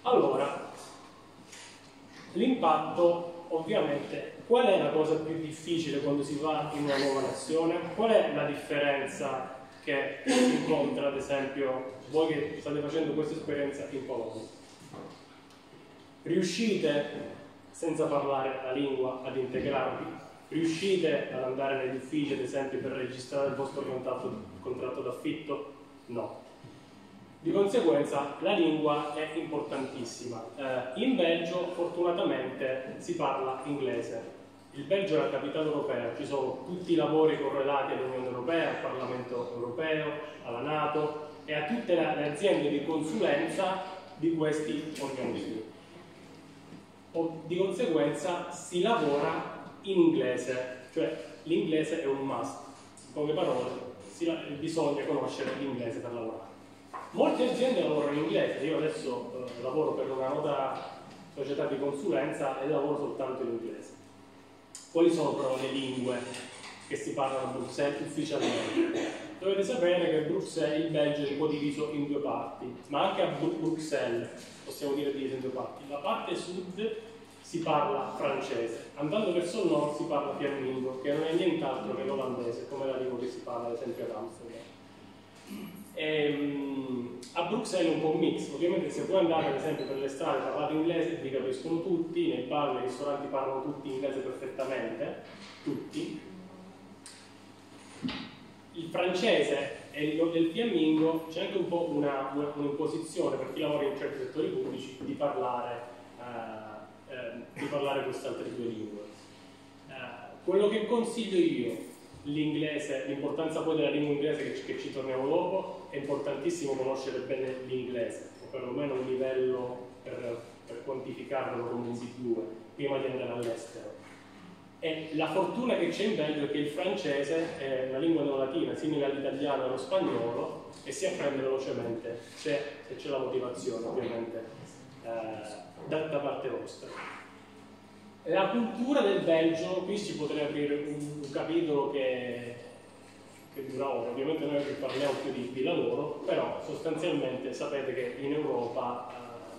Allora, l'impatto, ovviamente, qual è la cosa più difficile quando si va in una nuova nazione? Qual è la differenza che si incontra, ad esempio, voi che state facendo questa esperienza in Polonia? Riuscite, senza parlare la lingua, ad integrarvi? Riuscite ad andare negli uffici, ad esempio, per registrare il vostro contratto d'affitto? No. Di conseguenza la lingua è importantissima. In Belgio fortunatamente si parla inglese. Il Belgio è la capitale europea, ci sono tutti i lavori correlati all'Unione Europea, al Parlamento Europeo, alla NATO e a tutte le aziende di consulenza di questi organismi. Di conseguenza si lavora in inglese, cioè l'inglese è un must. In poche parole, bisogna conoscere l'inglese per lavorare. Molte aziende lavorano in inglese, io adesso lavoro per una nota società di consulenza e lavoro soltanto in inglese. Quali sono però le lingue che si parlano a Bruxelles ufficialmente? Dovete sapere che Bruxelles, il Belgio, è un po' diviso in due parti, ma anche a Bruxelles possiamo dire diviso in due parti. La parte sud si parla francese, andando verso il nord si parla fiammingo, che non è nient'altro che l'olandese, come la lingua che si parla ad esempio ad Amsterdam. A Bruxelles è un po' un mix, ovviamente se voi andate ad esempio per le strade e parlate inglese vi capiscono tutti, nei bar, nei ristoranti parlano tutti inglese perfettamente, tutti. Il francese e il fiammingo c'è anche un po' un'imposizione per chi lavora in certi settori pubblici di parlare queste altre due lingue. Quello che consiglio io, l'inglese, l'importanza poi della lingua inglese che ci torniamo dopo, è importantissimo conoscere bene l'inglese, o perlomeno un livello per quantificarlo come un B2 prima di andare all'estero. E la fortuna che c'è in Belgio è che il francese è una lingua neolatina, simile all'italiano e allo spagnolo, e si apprende velocemente se c'è la motivazione, ovviamente, da parte vostra. La cultura del Belgio, qui si potrebbe aprire un capitolo che dura ora, ovviamente noi oggi parliamo più di lavoro, però sostanzialmente sapete che in Europa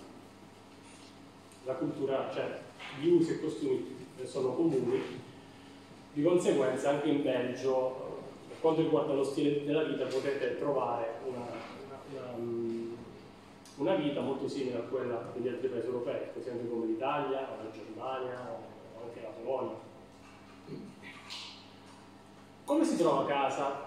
la cultura, cioè gli usi e costumi sono comuni, di conseguenza anche in Belgio, per quanto riguarda lo stile della vita, potete trovare una vita molto simile a quella degli altri paesi europei, per esempio come l'Italia, o la Germania, o anche la Polonia. Come si trova casa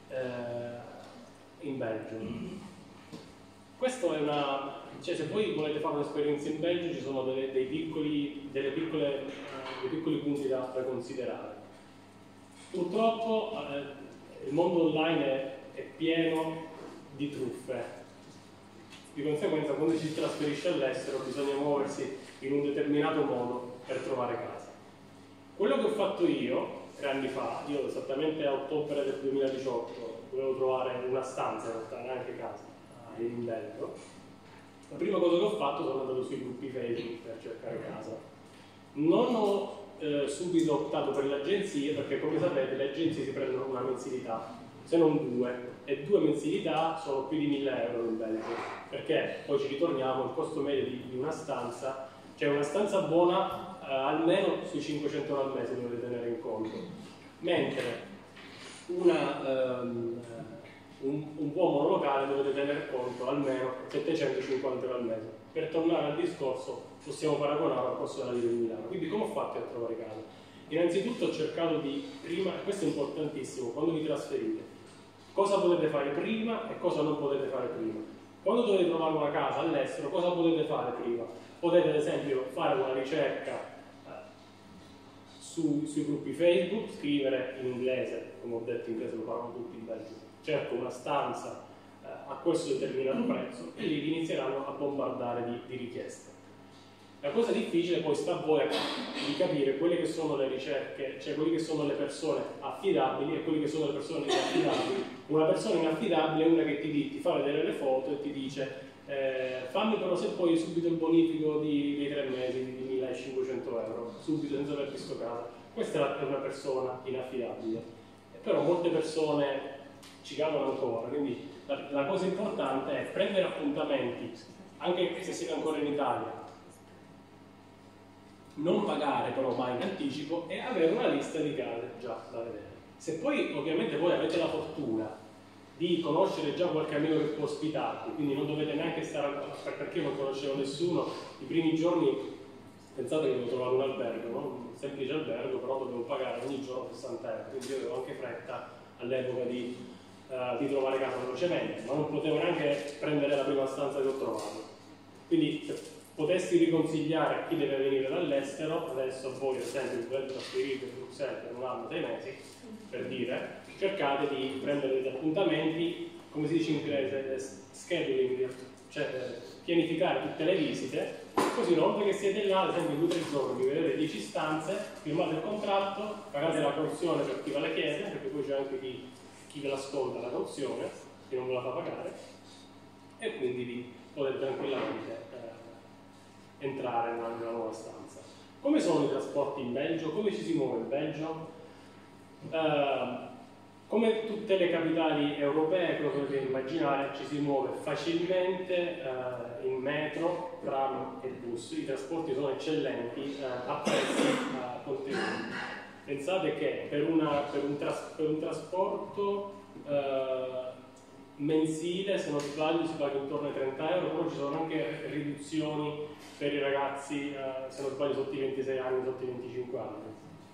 in Belgio? Questo è cioè se voi volete fare un'esperienza in Belgio ci sono dei piccoli punti da considerare. Purtroppo il mondo online è pieno di truffe. Di conseguenza quando ci si trasferisce all'estero bisogna muoversi in un determinato modo per trovare casa. Quello che ho fatto io 3 anni fa, io esattamente a ottobre del 2018 dovevo trovare una stanza, in realtà neanche casa, in Belgio. La prima cosa che ho fatto sono andato sui gruppi Facebook per cercare casa. Non ho subito optato per le agenzie perché, come sapete, le agenzie si prendono una mensilità, se non 2, e 2 mensilità sono più di 1.000 euro in Belgio, perché poi ci ritorniamo, il costo medio di una stanza, cioè una stanza buona almeno sui 500 euro al mese dovete tenere in conto, mentre un buon monolocale dovete tenere conto almeno 750 euro al mese. Per tornare al discorso, possiamo paragonare al costo della vita di Milano. Quindi come ho fatto a trovare casa? Innanzitutto ho cercato prima, e questo è importantissimo, quando vi trasferite, cosa potete fare prima e cosa non potete fare prima. Quando dovete trovare una casa all'estero, cosa potete fare prima? Potete ad esempio fare una ricerca sui gruppi Facebook, scrivere in inglese, come ho detto in inglese lo parlano tutti in Belgio, cerco una stanza a questo determinato prezzo e lì vi inizieranno a bombardare di richieste. La cosa difficile poi sta a voi di capire quelle che sono le ricerche, cioè quelle che sono le persone affidabili e quelle che sono le persone inaffidabili. Una persona inaffidabile è una che ti fa vedere le foto e ti dice fammi però se poi subito il bonifico dei 3 mesi di 1.500 euro, subito senza aver visto casa. Questa è una persona inaffidabile, però molte persone ci cadono ancora, quindi la cosa importante è prendere appuntamenti anche se siete ancora in Italia, non pagare però mai in anticipo e avere una lista di case già da vedere. Se poi ovviamente voi avete la fortuna di conoscere già qualche amico che può ospitarvi, quindi non dovete neanche stare perché io non conoscevo nessuno, i primi giorni pensate che devo trovare un albergo, no? Un semplice albergo, però dovevo pagare ogni giorno 60 euro, quindi io avevo anche fretta all'epoca di trovare casa velocemente, ma non potevo neanche prendere la prima stanza che ho trovato. Quindi se potessi riconsigliare a chi deve venire dall'estero, adesso voi ad esempio dovete trasferirvi a Bruxelles per un anno, 6 mesi, per dire, cercate di prendere degli appuntamenti, come si dice in inglese, scheduling, cioè pianificare tutte le visite, così una volta che siete là, ad esempio 2 o 3 giorni, vi vedete 10 stanze, firmate il contratto, pagate la cauzione per chi ve la chiede, perché poi c'è anche chi ve l'ascolta la cauzione, chi non ve la fa pagare, e quindi vi potete tranquillamente entrare nella nuova stanza. Come sono i trasporti in Belgio? Come ci si muove in Belgio? Come tutte le capitali europee, come potete immaginare, ci si muove facilmente in metro, tram e bus. I trasporti sono eccellenti a prezzi contenuti. Pensate che per un trasporto mensile, se non sbaglio, si paga intorno ai 30 euro, però ci sono anche riduzioni per i ragazzi, se non sbaglio, sotto i 26 anni, sotto i 25 anni.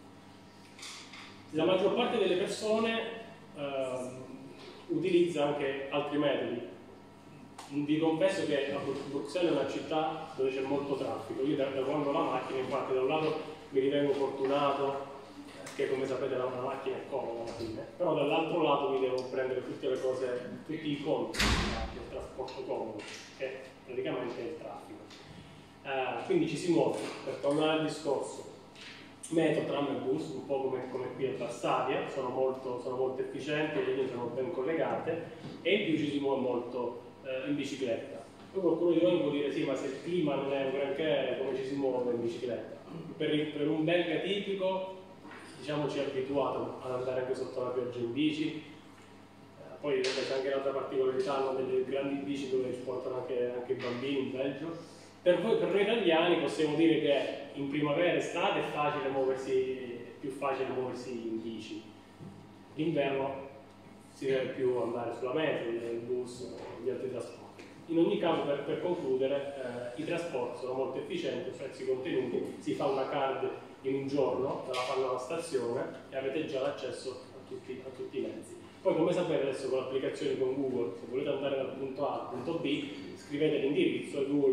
La maggior parte delle persone utilizza anche altri metodi. Vi confesso che Bruxelles è una città dove c'è molto traffico. Io da quando ho la macchina, infatti, da un lato mi ritengo fortunato, che come sapete la macchina è comoda alla fine, però dall'altro lato mi devo prendere tutte le cose, tutti i conti del trasporto comodo, che praticamente è il traffico. Quindi ci si muove, per tornare al discorso, metro, tram e bus, un po' come qui a Varsavia, sono molto efficienti, le linee sono ben collegate e in più ci si muove molto in bicicletta. Poi qualcuno di voi può dire sì, ma se il clima non è un granché, come ci si muove in bicicletta? Per un belga tipico, diciamo, ci è abituato ad andare anche sotto la pioggia in bici. Poi c'è anche l'altra particolarità, hanno delle grandi bici dove ci portano anche i bambini in Belgio. Per noi italiani possiamo dire che in primavera e estate è più facile muoversi in bici. D'inverno si deve più andare sulla metro, il bus, gli altri trasporti. In ogni caso, per concludere, i trasporti sono molto efficienti, prezzi contenuti, si fa una card in un giorno, te la fanno alla stazione e avete già l'accesso a tutti i mezzi. Poi, come sapete, adesso con l'applicazione con Google, se volete andare dal punto A al punto B, scrivete l'indirizzo e Google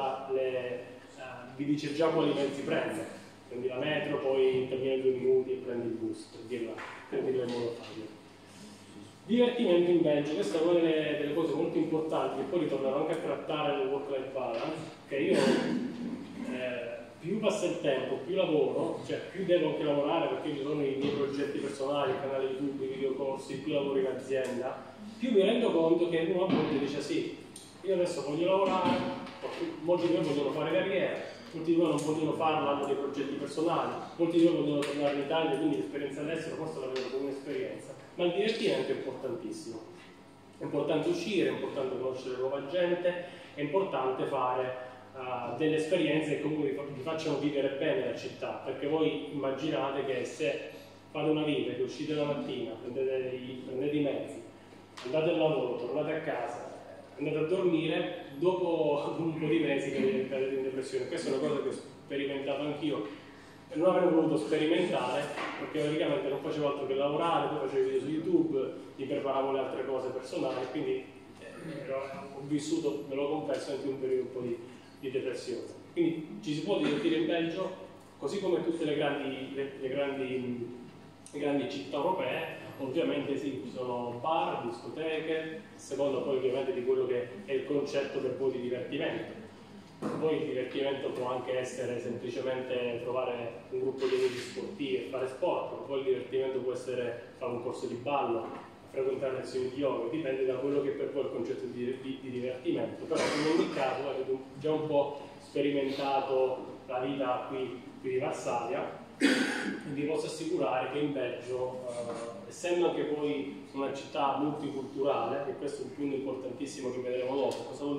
vi dice già quali mezzi prende. Prendi la metro, poi intervieni 2 minuti e prendi il bus, per dirlo in modo facile. Divertimento in Belgio, questa è una delle cose molto importanti, che poi ritornerò anche a trattare nel work-life balance, che io più passa il tempo, più lavoro, cioè più devo anche lavorare perché ci sono i miei progetti personali, il canale YouTube, i videocorsi, più lavoro in azienda, più mi rendo conto che uno a volte dice sì, io adesso voglio lavorare, molti di voi vogliono fare carriera, molti di voi non vogliono farlo, hanno dei progetti personali, molti di voi vogliono tornare in Italia, quindi l'esperienza all'estero forse la vedo come un'esperienza, ma il divertimento è importantissimo. È importante uscire, è importante conoscere nuova gente, è importante fare delle esperienze che comunque vi facciano vivere bene la città, perché voi immaginate che se fate una vita, che uscite la mattina, prendete i mezzi, andate al lavoro, tornate a casa, andate a dormire, dopo un po' di mesi cadete in depressione. Questa è una cosa che ho sperimentato anch'io e non avrei voluto sperimentare perché praticamente non facevo altro che lavorare, poi facevo video su YouTube, mi preparavo le altre cose personali, quindi ho vissuto, ve lo confesso, anche un periodo un po' di depressione. Quindi ci si può divertire in Belgio, così come tutte le grandi città europee. Ovviamente sì, ci sono bar, discoteche, a seconda poi ovviamente di quello che è il concetto per voi di divertimento. Poi il divertimento può anche essere semplicemente trovare un gruppo di amici sportivi e fare sport, poi il divertimento può essere fare un corso di ballo, frequentare lezioni di yoga, dipende da quello che per voi è il concetto di divertimento, però in ogni caso avete già un po' sperimentato la vita qui di Varsavia e vi posso assicurare che in Belgio, essendo anche poi una città multiculturale, e questo è un punto importantissimo che vedremo dopo, cosa vuol dire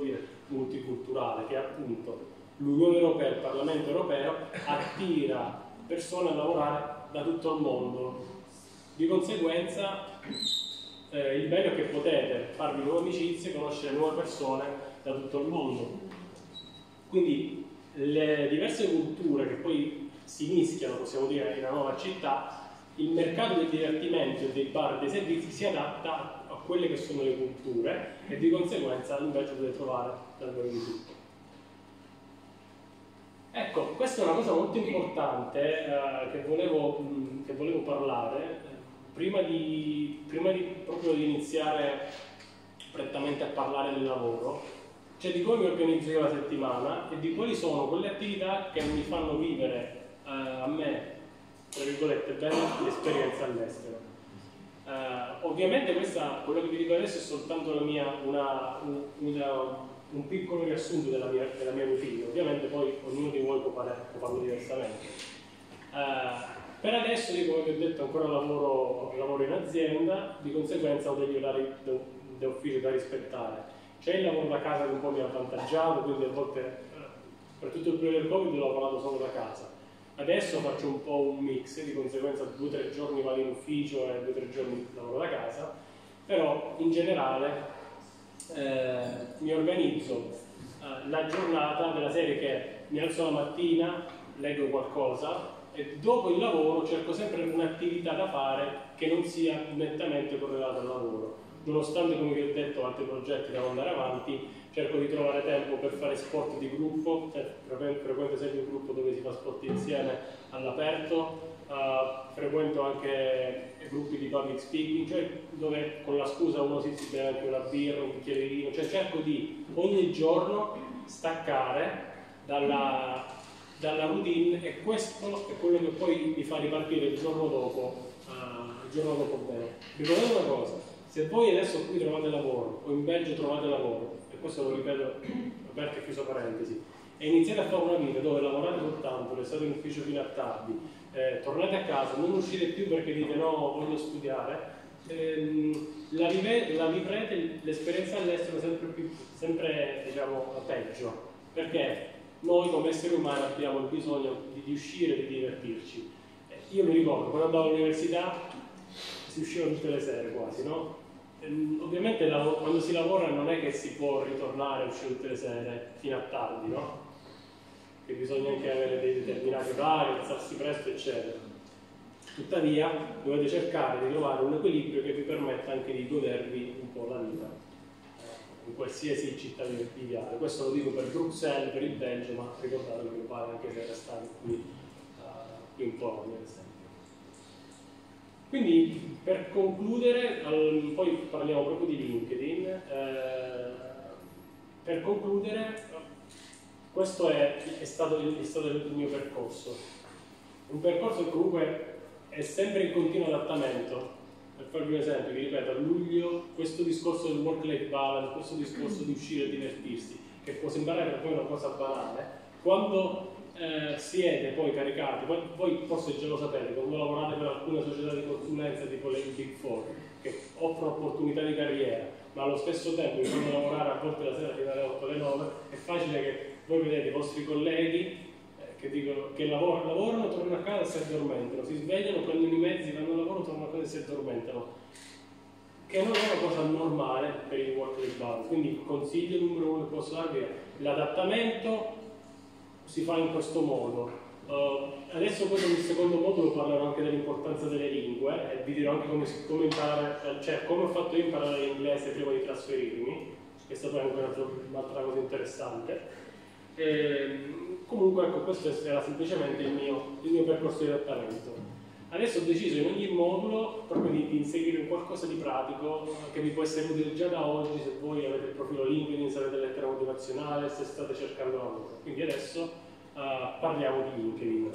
multiculturale, che appunto l'Unione Europea, il Parlamento Europeo, attira persone a lavorare da tutto il mondo. Di conseguenza il bello è che potete farvi nuove amicizie, conoscere nuove persone da tutto il mondo. Quindi le diverse culture che poi si mischiano, possiamo dire, in una nuova città, il mercato del divertimento e dei bar e dei servizi si adatta a quelle che sono le culture e di conseguenza invece potete trovare davvero di tutto. Ecco, questa è una cosa molto importante che volevo parlare prima di proprio di iniziare prettamente a parlare del lavoro, cioè di come mi organizzo io la settimana e di quali sono quelle attività che mi fanno vivere a me, tra virgolette, bene l'esperienza all'estero. Ovviamente quello che vi dico adesso è soltanto un piccolo riassunto della mia routine, ovviamente poi ognuno di voi può farlo diversamente. Per adesso, come vi ho detto, ancora lavoro in azienda, di conseguenza ho degli orari d'ufficio da rispettare. C'è il lavoro da casa che un po' mi ha avvantaggiato, quindi a volte per tutto il periodo del Covid ho lavorato solo da casa. Adesso faccio un po' un mix, di conseguenza 2 o 3 giorni vado in ufficio e 2 o 3 giorni lavoro da casa, però in generale mi organizzo la giornata della serie che mi alzo la mattina, leggo qualcosa e dopo il lavoro cerco sempre un'attività da fare che non sia nettamente correlata al lavoro. Nonostante, come vi ho detto, altri progetti devo andare avanti, cerco di trovare tempo per fare sport di gruppo, frequento sempre un gruppo dove si fa sport insieme all'aperto, frequento anche gruppi di public speaking, cioè dove con la scusa uno si beve anche una birra, un bicchiere di vino, cioè cerco di ogni giorno staccare dalla routine e questo è quello che poi mi fa ripartire il giorno dopo bene. Ricordate una cosa, se voi adesso qui trovate lavoro o in Belgio trovate lavoro, e questo lo ripeto aperto e chiuso parentesi, e iniziate a fare una vita dove lavorate soltanto, restate in ufficio fino a tardi, tornate a casa, non uscite più perché dite no, voglio studiare, la vivrete l'esperienza all'estero sempre diciamo peggio, perché noi come esseri umani abbiamo il bisogno di uscire e di divertirci. Io mi ricordo, quando andavo all'università si usciva tutte le sere quasi, no? Ovviamente quando si lavora non è che si può ritornare a uscire tutte le sere fino a tardi, no? Che bisogna anche avere dei determinati orari, alzarsi presto, eccetera. Tuttavia dovete cercare di trovare un equilibrio che vi permetta anche di godervi un po' la vita in qualsiasi città viviate. Questo lo dico per Bruxelles, per il Belgio, ma ricordatevi che vale anche se restate qui in Polonia, ad esempio. Quindi, per concludere, poi parliamo proprio di LinkedIn, per concludere, questo è stato il mio percorso. Un percorso che comunque è sempre in continuo adattamento. Per farvi un esempio, vi ripeto, a luglio questo discorso del work-life balance, questo discorso di uscire e divertirsi, che può sembrare per voi una cosa banale, quando siete poi caricati, voi forse già lo sapete, quando lavorate per alcune società di consulenza tipo le Big Four, che offrono opportunità di carriera, ma allo stesso tempo vi fanno lavorare a volte la sera fino alle 8 alle 9, è facile che voi vedete i vostri colleghi che dicono che lavorano, tornano a casa e si addormentano, si svegliano, prendono i mezzi, vanno al lavoro, tornano a casa e si addormentano, che non è una cosa normale per il work-life balance. Quindi il consiglio numero 1 che posso darvi è l'adattamento si fa in questo modo. Adesso poi nel secondo modulo parlerò anche dell'importanza delle lingue e vi dirò anche come imparare, cioè come ho fatto io imparare l'inglese prima di trasferirmi, che è stata anche un'altra cosa interessante. Comunque ecco, questo era semplicemente il mio percorso di adattamento. Adesso ho deciso in ogni modulo proprio di inserire qualcosa di pratico che vi può essere utile già da oggi se voi avete il profilo LinkedIn, se avete lettera motivazionale, se state cercando lavoro. Quindi adesso parliamo di LinkedIn.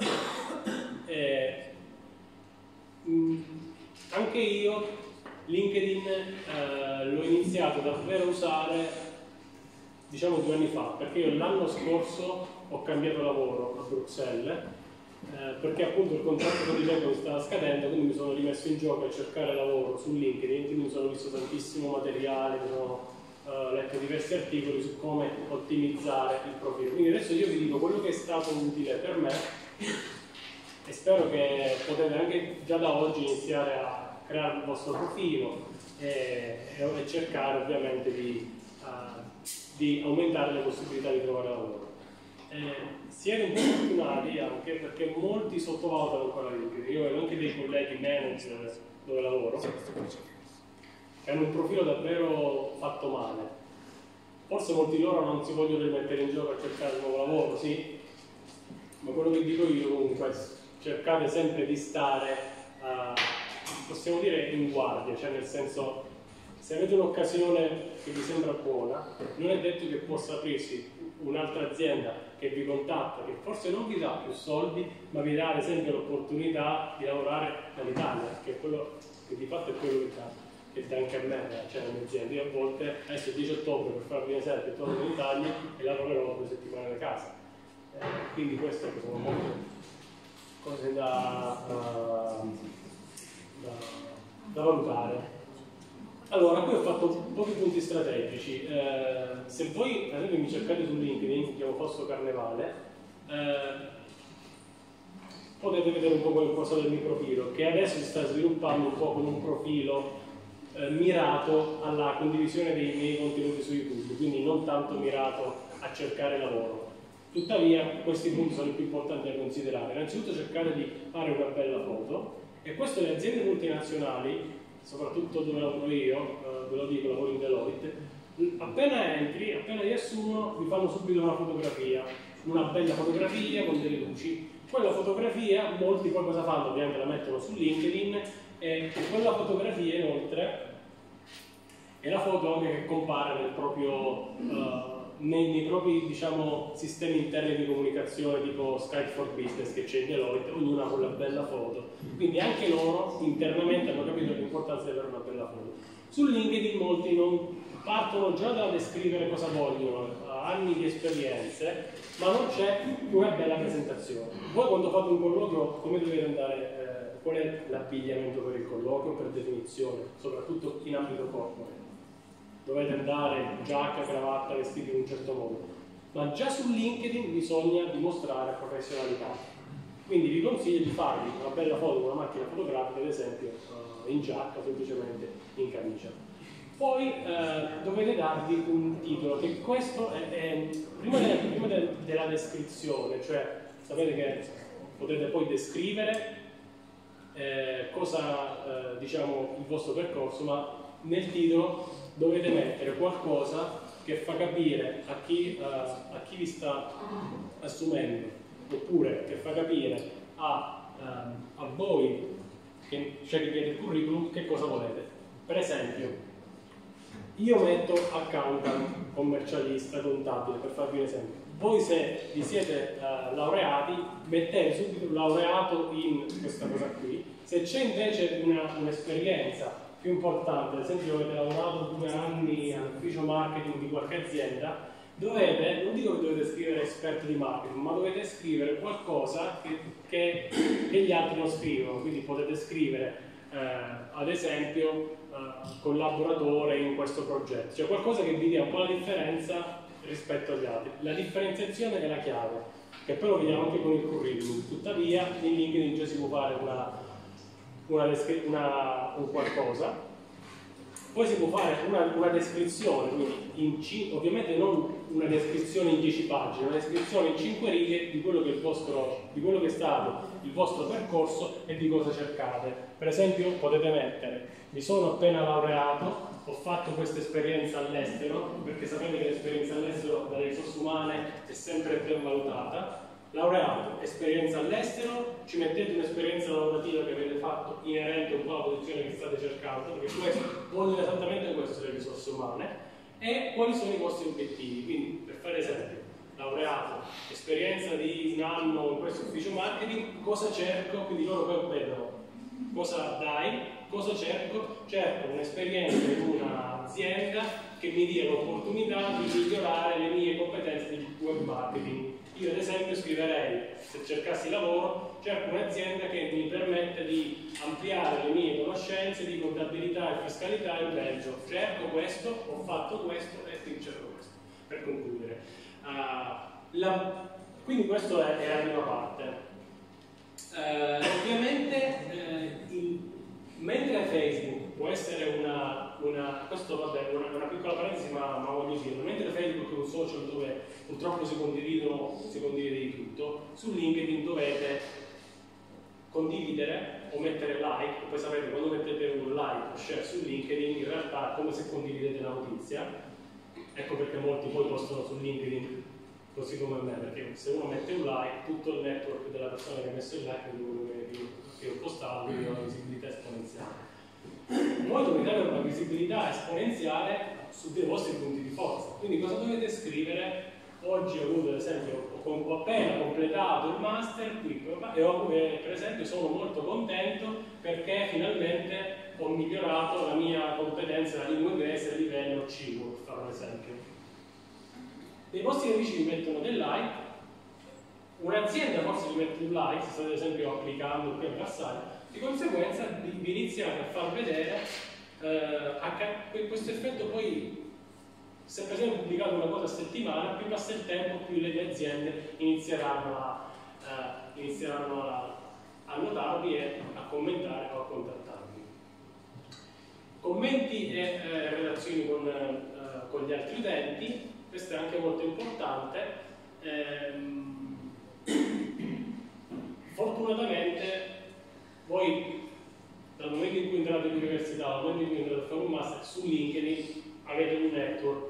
Anche io LinkedIn l'ho iniziato davvero a usare diciamo 2 anni fa, perché io l'anno scorso ho cambiato lavoro a Bruxelles perché appunto il contratto con Diceco mi stava scadendo, quindi mi sono rimesso in gioco a cercare lavoro su LinkedIn, quindi mi sono visto tantissimo materiale, mi sono letto diversi articoli su come ottimizzare il profilo. Quindi adesso io vi dico quello che è stato utile per me e spero che potete anche già da oggi iniziare a creare il vostro profilo e cercare ovviamente di aumentare le possibilità di trovare lavoro. Siete un po' fortunati anche perché molti sottovalutano ancora LinkedIn. Io ho anche dei colleghi manager dove lavoro che hanno un profilo davvero fatto male. Forse molti di loro non si vogliono rimettere in gioco a cercare un nuovo lavoro, sì, ma quello che dico io comunque è cercate sempre di stare, possiamo dire, in guardia, cioè nel senso, se avete un'occasione che vi sembra buona, non è detto che possa aprirsi un'altra azienda che vi contatta, che forse non vi dà più soldi, ma vi dà ad esempio l'opportunità di lavorare dall'Italia, che è quello che di fatto è quello che dà anche a me, cioè le mie aziende. Io a volte, adesso il 10 ottobre per farvi un esempio, torno in Italia e lavorerò 2 settimane da casa. Quindi queste sono molte cose da valutare. Allora, qui ho fatto pochi punti strategici. Se voi, ad esempio, mi cercate su LinkedIn, mi chiamo Fausto Carnevale, potete vedere un po' qualcosa del mio profilo, che adesso si sta sviluppando un po' con un profilo mirato alla condivisione dei miei contenuti su YouTube, quindi non tanto mirato a cercare lavoro. Tuttavia, questi punti sono i più importanti da considerare. Innanzitutto cercare di fare una bella foto, e questo le aziende multinazionali, soprattutto dove lavoro io, ve lo dico, lavoro in Deloitte, appena entri, appena ti assumono, vi fanno subito una fotografia, una bella fotografia con delle luci. Quella fotografia, molti poi cosa fanno? Ovviamente la mettono su LinkedIn, e quella fotografia inoltre è la foto anche che compare nel proprio, nei propri, diciamo, sistemi interni di comunicazione tipo Skype for Business che c'è in Deloitte, ognuna con la bella foto. Quindi anche loro internamente hanno capito l'importanza di avere una bella foto. Su LinkedIn molti non partono già da descrivere cosa vogliono, anni di esperienze, ma non c'è una bella presentazione. Voi quando fate un colloquio, come dovete andare, qual è l'abbigliamento per il colloquio per definizione, soprattutto in ambito corporate? Dovete andare giacca, cravatta, vestiti in un certo modo, ma già su LinkedIn bisogna dimostrare professionalità. Quindi vi consiglio di farvi una bella foto con una macchina fotografica, ad esempio in giacca, semplicemente in camicia. Poi dovete darvi un titolo, che questo è prima della descrizione, cioè sapete che potete poi descrivere cosa, diciamo, il vostro percorso, ma nel titolo dovete mettere qualcosa che fa capire a chi vi sta assumendo, oppure che fa capire a voi, che chiedete il curriculum, che cosa volete. Per esempio, io metto accountant, commercialista, contabile, per farvi un esempio. Voi se vi siete laureati, mettete subito laureato in questa cosa qui. Se c'è invece un'esperienza più importante, ad esempio avete lavorato 2 anni all'ufficio marketing di qualche azienda, dovete, non dico che dovete scrivere esperto di marketing, ma dovete scrivere qualcosa che gli altri non scrivono. Quindi potete scrivere ad esempio collaboratore in questo progetto, cioè qualcosa che vi dia un po' la differenza rispetto agli altri. La differenziazione è la chiave, che poi lo vediamo anche con il curriculum. Tuttavia in LinkedIn già si può fare un qualcosa, poi si può fare una descrizione, quindi ovviamente non una descrizione in 10 pagine, una descrizione in 5 righe di quello che è stato il vostro percorso e di cosa cercate. Per esempio potete mettere: mi sono appena laureato, ho fatto questa esperienza all'estero, perché sapete che l'esperienza all'estero dalle risorse umane è sempre ben valutata. Laureato, esperienza all'estero, ci mettete un'esperienza lavorativa che avete fatto inerente un po' alla posizione che state cercando, perché questo vogliono esattamente questo le risorse umane, e quali sono i vostri obiettivi. Quindi, per fare esempio, laureato, esperienza di 1 anno in questo ufficio marketing, cosa cerco? Quindi loro poi vedono cosa dai, cosa cerco? Cerco un'esperienza in un'azienda che mi dia l'opportunità di migliorare le mie competenze di web marketing. Io ad esempio io scriverei, se cercassi lavoro, cerco un'azienda che mi permette di ampliare le mie conoscenze di contabilità e fiscalità in Belgio. Cerco questo, ho fatto questo e quindi cerco questo, per concludere. Quindi questa è la prima parte. Ovviamente, mentre Facebook può essere questo vabbè, una piccola parentesi, ma voglio dirlo, mentre Facebook è un social dove purtroppo si condivide di tutto, su LinkedIn dovete condividere o mettere like, e poi sapete quando mettete un like o share su LinkedIn in realtà è come se condividete la notizia. Ecco perché molti poi postano su LinkedIn così come me, perché se uno mette un like, tutto il network della persona che ha messo il like che ho postato, quindi una visibilità esponenziale. Voi dovete avere una visibilità esponenziale su dei vostri punti di forza. Quindi cosa dovete scrivere? Oggi ho avuto, ad esempio, ho appena completato il master qui e per esempio sono molto contento perché finalmente ho migliorato la mia competenza nella lingua inglese a livello C1, per fare un esempio. Dei vostri amici vi mettono del like, un'azienda forse vi mette un like, se state ad esempio applicando il primo passaggio, di conseguenza vi iniziate a far vedere questo effetto. Poi, se per esempio pubblicate una cosa a settimana, più passa il tempo, più le aziende inizieranno a notarvi e a commentare o a contattarvi. Commenti e relazioni con gli altri utenti, questo è anche molto importante. Fortunatamente voi, dal momento in cui entrate all'università, dal momento in cui entrate a fare un master, su LinkedIn avete un network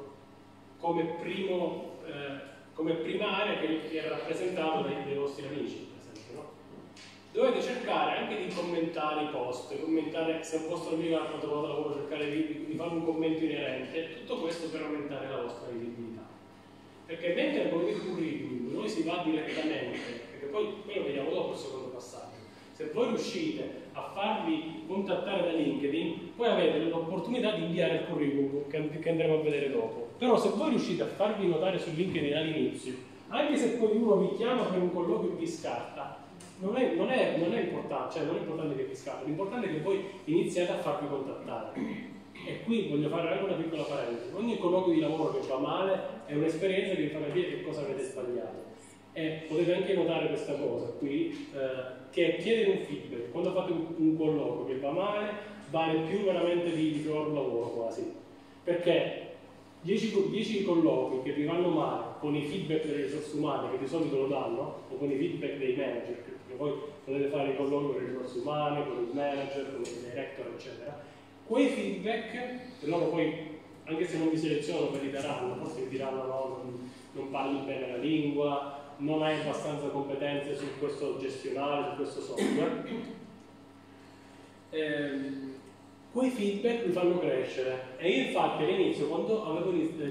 come prima area che è rappresentato dai vostri amici, per esempio, no? Dovete cercare anche di commentare i post, commentare se un vostro amico ha fatto lavoro, cercare di fare un commento inerente, tutto questo per aumentare la vostra visibilità. Perché mentre con il curriculum noi si va direttamente, perché poi lo vediamo dopo il secondo passaggio, se voi riuscite a farvi contattare da LinkedIn, poi avete l'opportunità di inviare il curriculum che andremo a vedere dopo. Però se voi riuscite a farvi notare su LinkedIn all'inizio, anche se poi uno vi chiama per un colloquio e vi scarta, non è importante, cioè non è importante che vi scarta, l'importante è che voi iniziate a farvi contattare. E qui voglio fare anche una piccola parentesi. Ogni colloquio di lavoro che va male è un'esperienza che vi fa capire che cosa avete sbagliato. E potete anche notare questa cosa qui, che chiedere un feedback quando fate un colloquio che va male vale più veramente di trovare un lavoro quasi, perché 10 colloqui che vi vanno male con i feedback delle risorse umane che di solito lo danno, o con i feedback dei manager, perché poi potete fare i colloqui con le risorse umane, con il manager, con il director, eccetera, quei feedback loro poi, anche se non vi selezionano, ve li daranno, forse vi diranno no, non parli bene la lingua, non hai abbastanza competenze su questo gestionale, su questo software. Quei feedback vi fanno crescere. E io infatti all'inizio, quando avevo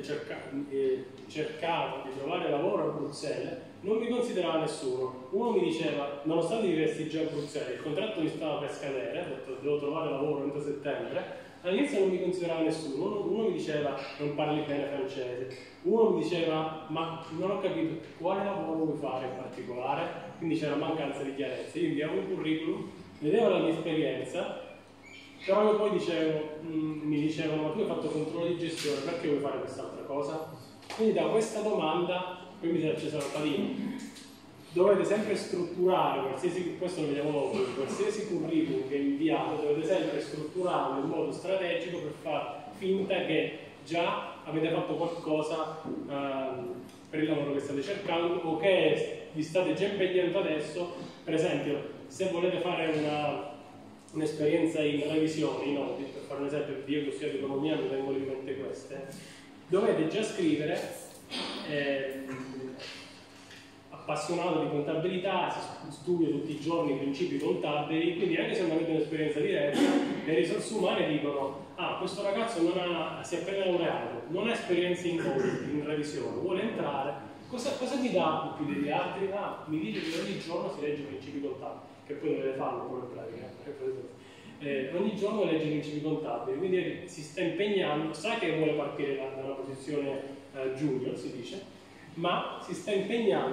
cercato di trovare lavoro a Bruxelles, non mi considerava nessuno. Uno mi diceva, nonostante di resti già a Bruxelles, il contratto mi stava per scadere, ho detto devo trovare lavoro entro settembre. All'inizio non mi considerava nessuno, uno mi diceva non parli bene francese, uno mi diceva ma non ho capito quale lavoro vuoi fare in particolare, quindi c'era mancanza di chiarezza. Io inviavo un curriculum, vedevo la mia esperienza, però io poi mi dicevano ma tu hai fatto controllo di gestione, perché vuoi fare quest'altra cosa? Quindi da questa domanda poi mi si è accesa la lampadina. Dovete sempre strutturare questo lo vediamo dopo, qualsiasi curriculum che inviate dovete sempre strutturarlo in modo strategico per far finta che già avete fatto qualcosa per il lavoro che state cercando o che vi state già impegnando adesso. Per esempio, se volete fare un'esperienza in revisione, in audit, per fare un esempio, io che ho studiato economia mi vengono in mente queste, dovete già scrivere appassionato di contabilità, studio tutti i giorni i principi contabili, quindi anche se non avete un'esperienza diretta, le risorse umane dicono ah, questo ragazzo si è appena laureato, non ha esperienza in audit, in revisione, vuole entrare, cosa mi dà più degli altri? Ah, mi dice che ogni giorno si legge i principi contabili, che poi non le fanno come in pratica. Ogni giorno legge i principi contabili, quindi si sta impegnando, sa che vuole partire da una posizione junior, si dice, ma si sta impegnando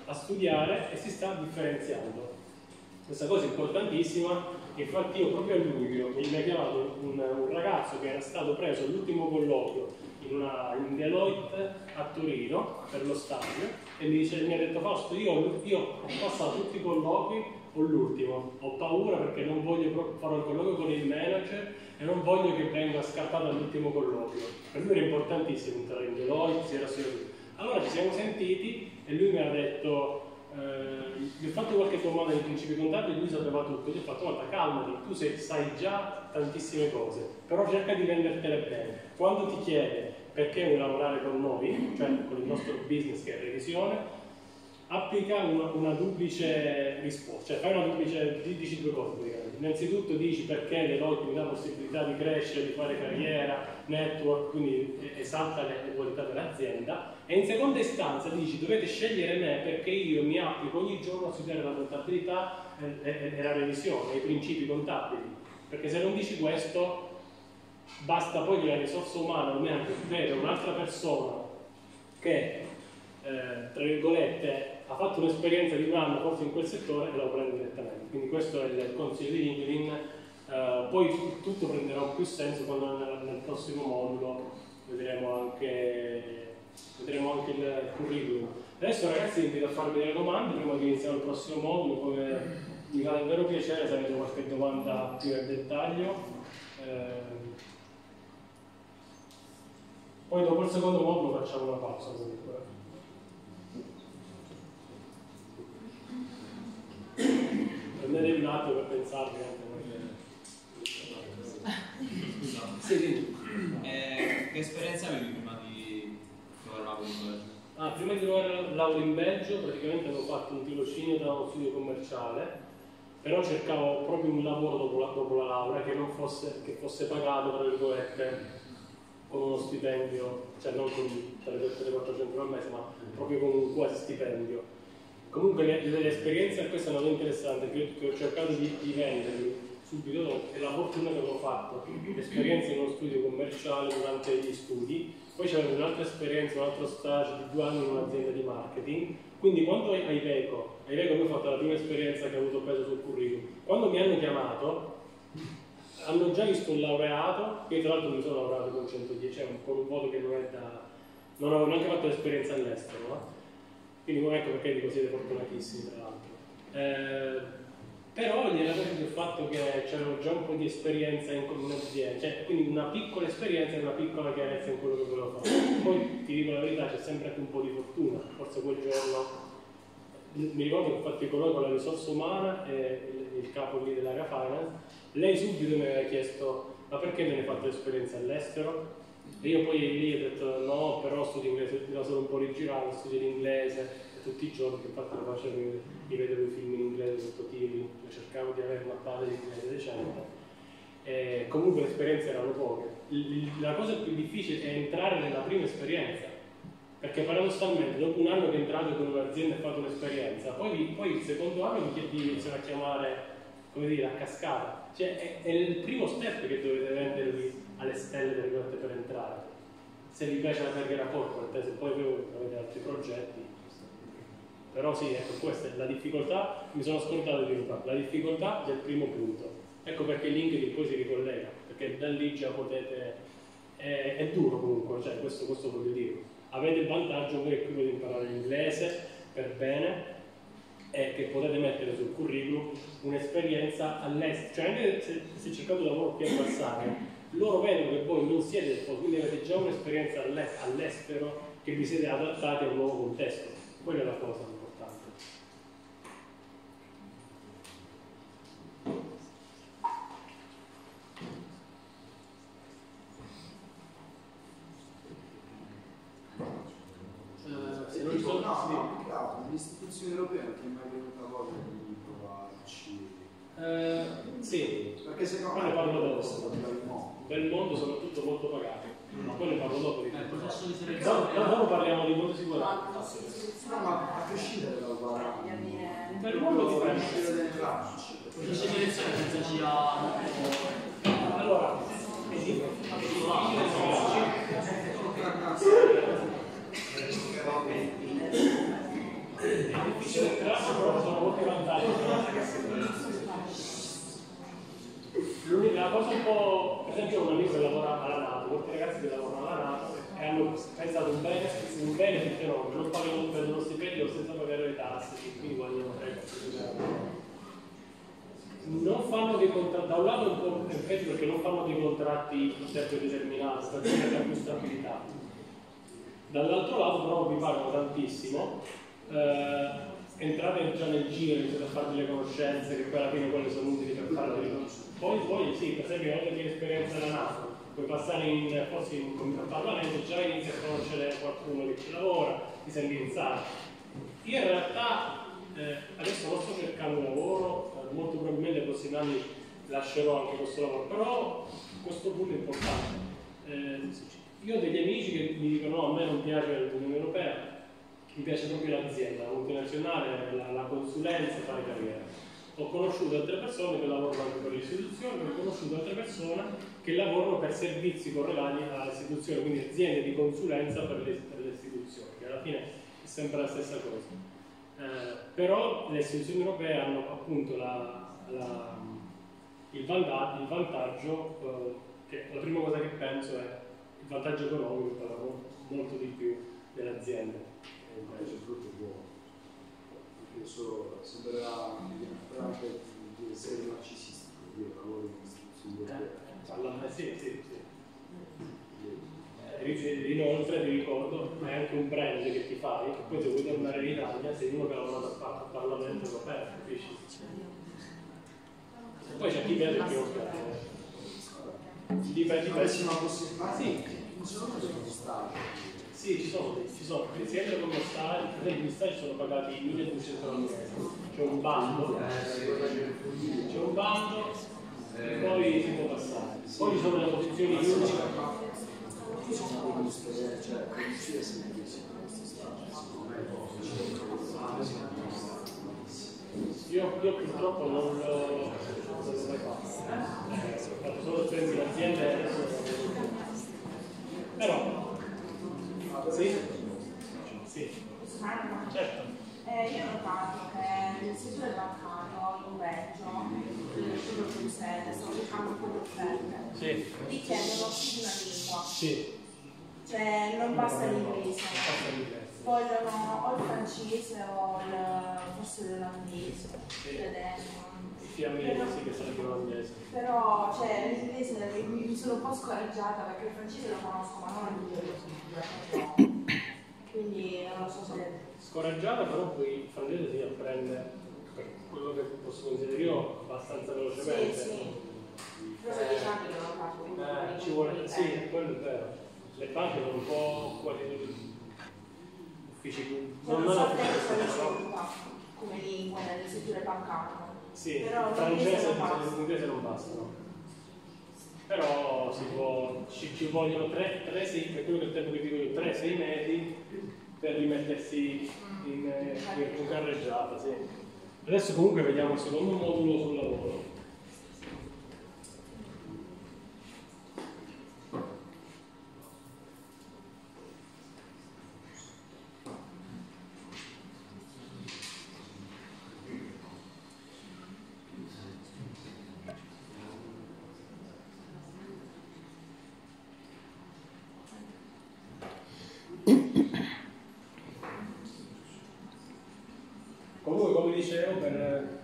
a studiare e si sta differenziando. Questa cosa è importantissima, infatti io proprio a luglio mi ha chiamato un ragazzo che era stato preso all'ultimo colloquio in Deloitte a Torino per lo stage e mi ha detto: Fausto, io ho passato tutti i colloqui, ho l'ultimo, ho paura perché non voglio fare un colloquio con il manager e non voglio che venga scartato all'ultimo colloquio. Per lui era importantissimo entrare in Deloitte, si era sicuro. Allora ci siamo sentiti e lui mi ha detto, gli ho fatto qualche domanda di principi contabili, lui sapeva tutto, gli ho fatto: guarda, calmati, tu sai già tantissime cose, però cerca di vendertele bene. Quando ti chiede perché vuoi lavorare con noi, cioè con il nostro business che è revisione, applica una duplice risposta, cioè fai una duplice, dici due cose praticamente. Innanzitutto dici perché Deloitte mi dà la possibilità di crescere, di fare carriera, network, quindi esalta le qualità dell'azienda, e in seconda istanza dici: dovete scegliere me perché io mi applico ogni giorno a studiare la contabilità e la revisione, i principi contabili, perché se non dici questo basta poi che la risorsa umana non neanche vede un'altra persona che tra virgolette ha fatto un'esperienza di un anno forse in quel settore e la prende direttamente. Quindi questo è il consiglio di LinkedIn. Poi tutto prenderà un più senso quando nel prossimo modulo vedremo anche il curriculum. Adesso ragazzi vi invito a farvi delle domande prima che iniziamo il prossimo modulo, come mi fa davvero piacere se avete qualche domanda più nel dettaglio. Poi dopo il secondo modulo facciamo una pausa comunque. Prendetevi un attimo per pensarvi anche sì. Che esperienza avevi prima di trovare lavoro in Belgio? Prima di trovare lavoro in Belgio praticamente avevo fatto un tirocinio da uno studio commerciale, però cercavo proprio un lavoro dopo la laurea che fosse pagato tra virgolette con uno stipendio, cioè non con 300-400 al mese, ma proprio con un quasi stipendio. Comunque le esperienze, questa è una cosa interessante che ho cercato di vendermi subito dopo, è la fortuna che avevo fatto, l'esperienza in uno studio commerciale durante gli studi, poi c'avevo un'altra esperienza, un altro stage di 2 anni in un'azienda di marketing, quindi quando a Iveco poi ho fatto la prima esperienza che ho avuto peso sul curriculum, quando mi hanno chiamato hanno già visto un laureato, io tra l'altro mi sono laureato con 110, cioè con un voto che non è non avevo neanche fatto l'esperienza all'estero, no? Quindi ecco perché dico siete fortunatissimi tra l'altro. Però gli era piaciuto il fatto che c'avevo già un po' di esperienza in un'azienda, cioè quindi una piccola esperienza e una piccola chiarezza in quello che volevo fare. Poi ti dico la verità, c'è sempre anche un po' di fortuna, forse quel giorno mi ricordo che ho fatto il colloquio con la risorsa umana e il capo lì dell'area finance, lei subito mi aveva chiesto: ma perché me ne hai fatto l'esperienza all'estero? E io poi lì ho detto: no, però studio inglese, mi sono un po' rigirato, studio l'inglese tutti i giorni, che infatti lo facevo, mi vedevo i film in inglese, sottotitoli, cercavo di avere una base di inglese decente. Comunque le esperienze erano poche. La cosa più difficile è entrare nella prima esperienza, perché paradossalmente dopo un anno che entrate con un'azienda e fate un'esperienza, poi il secondo anno vi iniziano a chiamare, come dire, a cascata. Cioè è il primo step che dovete vendervi alle stelle per entrare. Se vi piace la carriera corporate, se poi avete altri progetti. Però sì, ecco, questa è la difficoltà, mi sono scordato di dire, la difficoltà del primo punto. Ecco perché LinkedIn poi si ricollega, perché da lì già potete, è duro comunque, cioè questo voglio dire. Avete il vantaggio voi che di imparare l'inglese per bene e che potete mettere sul curriculum un'esperienza all'estero, cioè anche se cercate un lavoro più avanzato, loro vedono che voi non siete del posto, quindi avete già un'esperienza all'estero che vi siete adattati a un nuovo contesto. Quella è la cosa importante. Se non ci sono le istituzioni europee non ti è mai venuta voglia di provarci? Sì, perché secondo me ne parlo dopo. Bel mondo soprattutto molto pagato, ma poi ne parlo dopo. Dopo parliamo di mondo sicurezza. No, ma a prescindere dal guadagno. Per il mondo di allora, è difficile però sono molti vantaggi. L'unica cosa un po', per esempio, un amico che lavora alla NATO, molti ragazzi che lavorano alla NATO e hanno pensato un benefit enorme, non pagano per uno stipendio senza pagare le tasse, quindi guadagnano 3-4 non fanno dei contratti, da un lato un po' effetto perché non fanno dei contratti a tempo determinato, per avere più stabilità. Dall'altro lato però vi pagano tantissimo, entrate già nel giro, iniziate a fare delle conoscenze che poi alla fine quelle sono utili per fare delle cose. Poi sì, per esempio una volta di esperienza alla NATO, puoi passare in Parlamento, già inizi a conoscere qualcuno che ci lavora, ti sei indirizzato. Io in realtà adesso non sto cercando lavoro, molto probabilmente nei prossimi anni lascerò anche questo lavoro, però questo punto è importante. Io ho degli amici che mi dicono no, a me non piace l'Unione Europea, mi piace proprio l'azienda, la multinazionale, la consulenza, fare carriera. Ho conosciuto altre persone che lavorano anche per le istituzioni, ho conosciuto altre persone che lavorano per servizi correlati alle istituzioni, quindi aziende di consulenza per le istituzioni, che alla fine è sempre la stessa cosa. Però le istituzioni europee hanno appunto il vantaggio che la prima cosa che penso è il vantaggio economico, pagano molto di più delle aziende. C'è frutto buono. Penso sembrerà anche di essere narcisistico, io lavoro in istituzioni europee. Sì. Inoltre ti ricordo, è anche un brand che ti fai, che poi se vuoi tornare in Italia sei uno che ha lavorato al Parlamento europeo, capisci? Poi c'è chi vede più dipende. Sì, sì, ci sono, si entra come stadi, per esempio gli stadi sono pagati 1.200 euro al mese, c'è un bando, e poi si può passare. Poi ci sono le posizioni uniche. Io purtroppo non l'ho mai fatto. Ho fatto solo esperienze in aziende adesso. Però sì. Certo. Io ho notato che nel settore bancario in Belgio, nel Bruxelles, sto cercando un po' di offerte. Ti chiedono più di una lingua. Sì. Cioè non basta l'inglese. Vogliono o il francese o forse l'olandese, tedesco. Sì, che sarebbe olandese. Però l'inglese mi sono un po' scoraggiata perché il francese lo conosco ma non l'inglese. Quindi non lo so se... Scoraggiata, però poi il francese si apprende, per quello che posso considerare io, abbastanza velocemente. Sì. Però sono 10 anni che non lo faccio, quindi ci vuole, sì, quello è vero. Le banche sono un po' quasi uffici. Non so te che sono come lingua nel settore bancario. Sì, però il francese e l'inglese non bastano. Però ci vogliono 3-6, per quello che è il tempo che dico io, 3-6 mesi per rimettersi in carreggiata, sì. Adesso comunque vediamo il secondo modulo sul lavoro. Comunque, come dicevo, per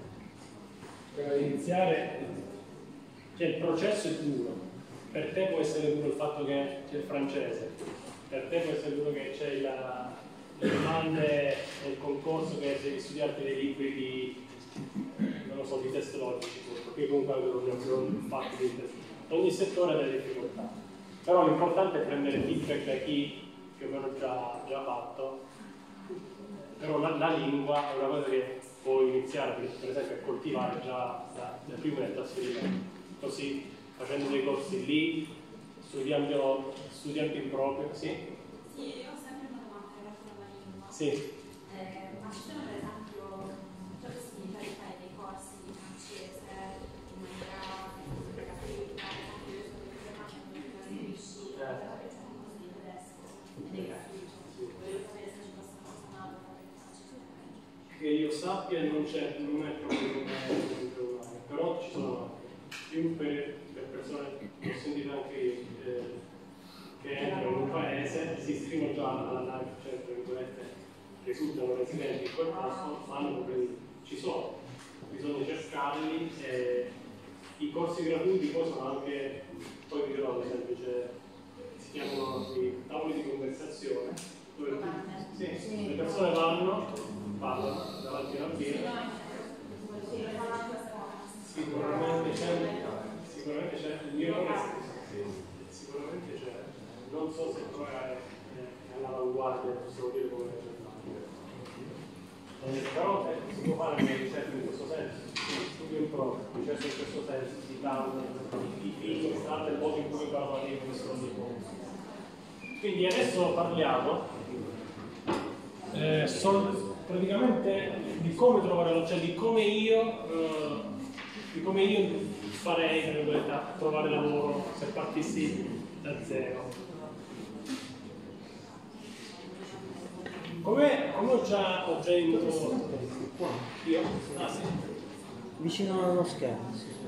iniziare, cioè il processo è duro. Per te può essere duro il fatto che c'è il francese, per te può essere duro che c'è le domande nel concorso, che devi studiarti dei libri di, non lo so, di test logici, perché comunque anche non ho fatto di test. Ogni settore ha delle difficoltà, però l'importante è prendere feedback da chi più o meno già fatto. Però la lingua è una cosa che puoi iniziare per esempio a coltivare già da prima del trasferimento, così facendo dei corsi lì, studiando in proprio, sì? Sì, io ho sempre una domanda relativa alla lingua. Sì. Ma ci sono per esempio, potresti fare dei corsi di francese in maniera gratuita, per esempio io so che per facendo dei corsi c'è un corso di tedesco ed è gratuito. Volevo sapere se ci fosse una cosa che io sappia non è proprio come però ci sono anche più per persone, ho sentito anche io, che entrano in un paese, si iscrivono già alla cioè tra virgolette risultano residenti in quel posto, fanno quindi ci sono, bisogna cercarli e i corsi gratuiti poi sono anche, poi vi dirò ad esempio si chiamano i tavoli di conversazione dove le persone vanno, parlano davanti alla fila. Sicuramente c'è, sicuramente c'è, non so se poi è all'avanguardia, possiamo dire come però si può fare una ricerca in questo senso, studio in pro, ricerca in questo senso, si danno i film, state il modo in cui parlano di questo tipo. Quindi adesso parliamo praticamente di come trovare, cioè di come io farei a trovare lavoro se partissi da zero. Come ho già introdotto io? Ah sì. Vicino allo schermo.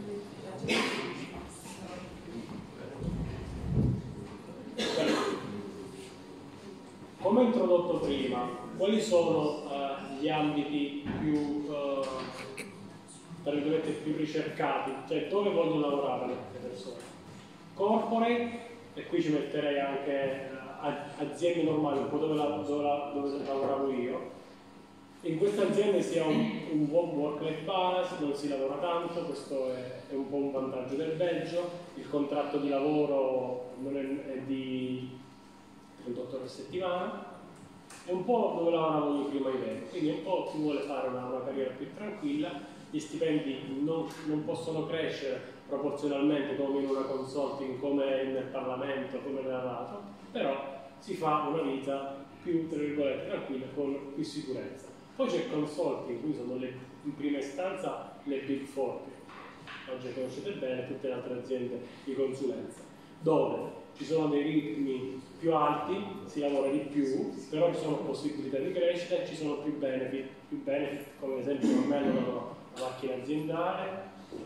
Come introdotto prima, quali sono gli ambiti più tra virgolette più ricercati, cioè dove vogliono lavorare le persone? Corporate, e qui ci metterei anche aziende normali, un po' dove lavoravo io. In queste aziende si ha un buon work-life balance, non si lavora tanto, questo è un po' un vantaggio del Belgio. Il contratto di lavoro non è di 38 ore a settimana, è un po' dove lavoravo io prima ai Venti, quindi un po' chi vuole fare una carriera più tranquilla. Gli stipendi non possono crescere proporzionalmente come in una consulting, come nel Parlamento, come nella NATO, però si fa una vita più, tra virgolette, tranquilla, con più sicurezza. Poi c'è il consulting, qui sono in prima istanza le Big Four, oggi conoscete bene, tutte le altre aziende di consulenza, dove ci sono dei ritmi più alti, si lavora di più, però ci sono possibilità di crescita e ci sono più benefit come ad esempio ormai la macchina aziendale,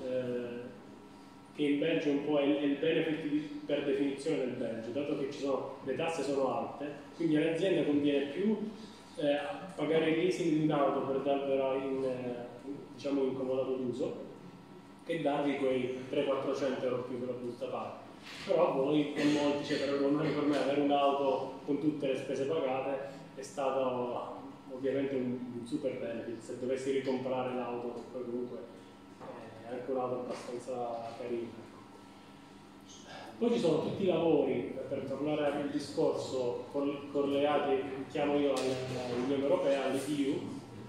che in Belgio un po' è il benefit per definizione del Belgio, dato che le tasse sono alte, quindi all'azienda conviene più pagare il leasing di un'auto per darvela in comodato d'uso che darvi quei 300-400 euro più per la busta paga. Però voi, per molti, cioè per me avere un'auto con tutte le spese pagate è stato ovviamente un super benefit. Se dovessi ricomprare l'auto, poi comunque è anche un'auto abbastanza carina. Poi ci sono tutti i lavori, per tornare al discorso, correlati, chiamo io all'Unione Europea, all'EU,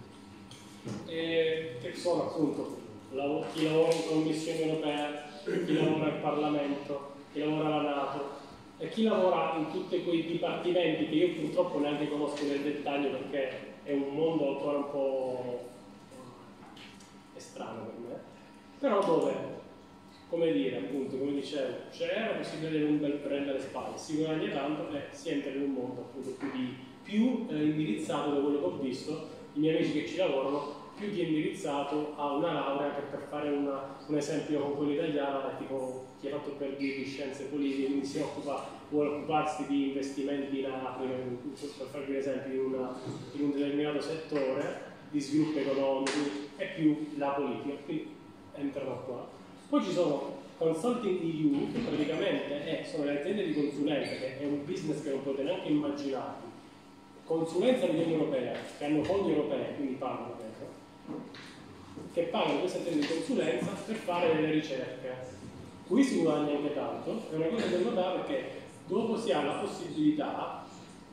che sono appunto chi lavora in Commissione Europea, chi lavora al Parlamento, chi lavora alla NATO e chi lavora in tutti quei dipartimenti che io purtroppo neanche conosco nel dettaglio perché è un mondo ancora un po' strano per me, però dove, come dire, appunto, come dicevo, c'è la possibilità di un bel brand alle spalle, si guadagna tanto e si entra in un mondo appunto più indirizzato da quello che ho visto, i miei amici che ci lavorano, più che indirizzato a una laurea che per fare un esempio con quello italiano è tipo chi ha fatto per dire di scienze politiche, quindi vuole occuparsi di investimenti in Africa, per farvi un esempio, in un determinato settore di sviluppo economico, è più la politica, quindi entrano qua. Poi ci sono Consulting EU, che praticamente sono le aziende di consulenza, che è un business che non potete neanche immaginare. Consulenza all'Unione Europea, che hanno fondi europei, quindi pagano che pagano queste aziende di consulenza per fare delle ricerche. Qui si guadagna anche tanto, è una cosa da notare perché dopo si ha la possibilità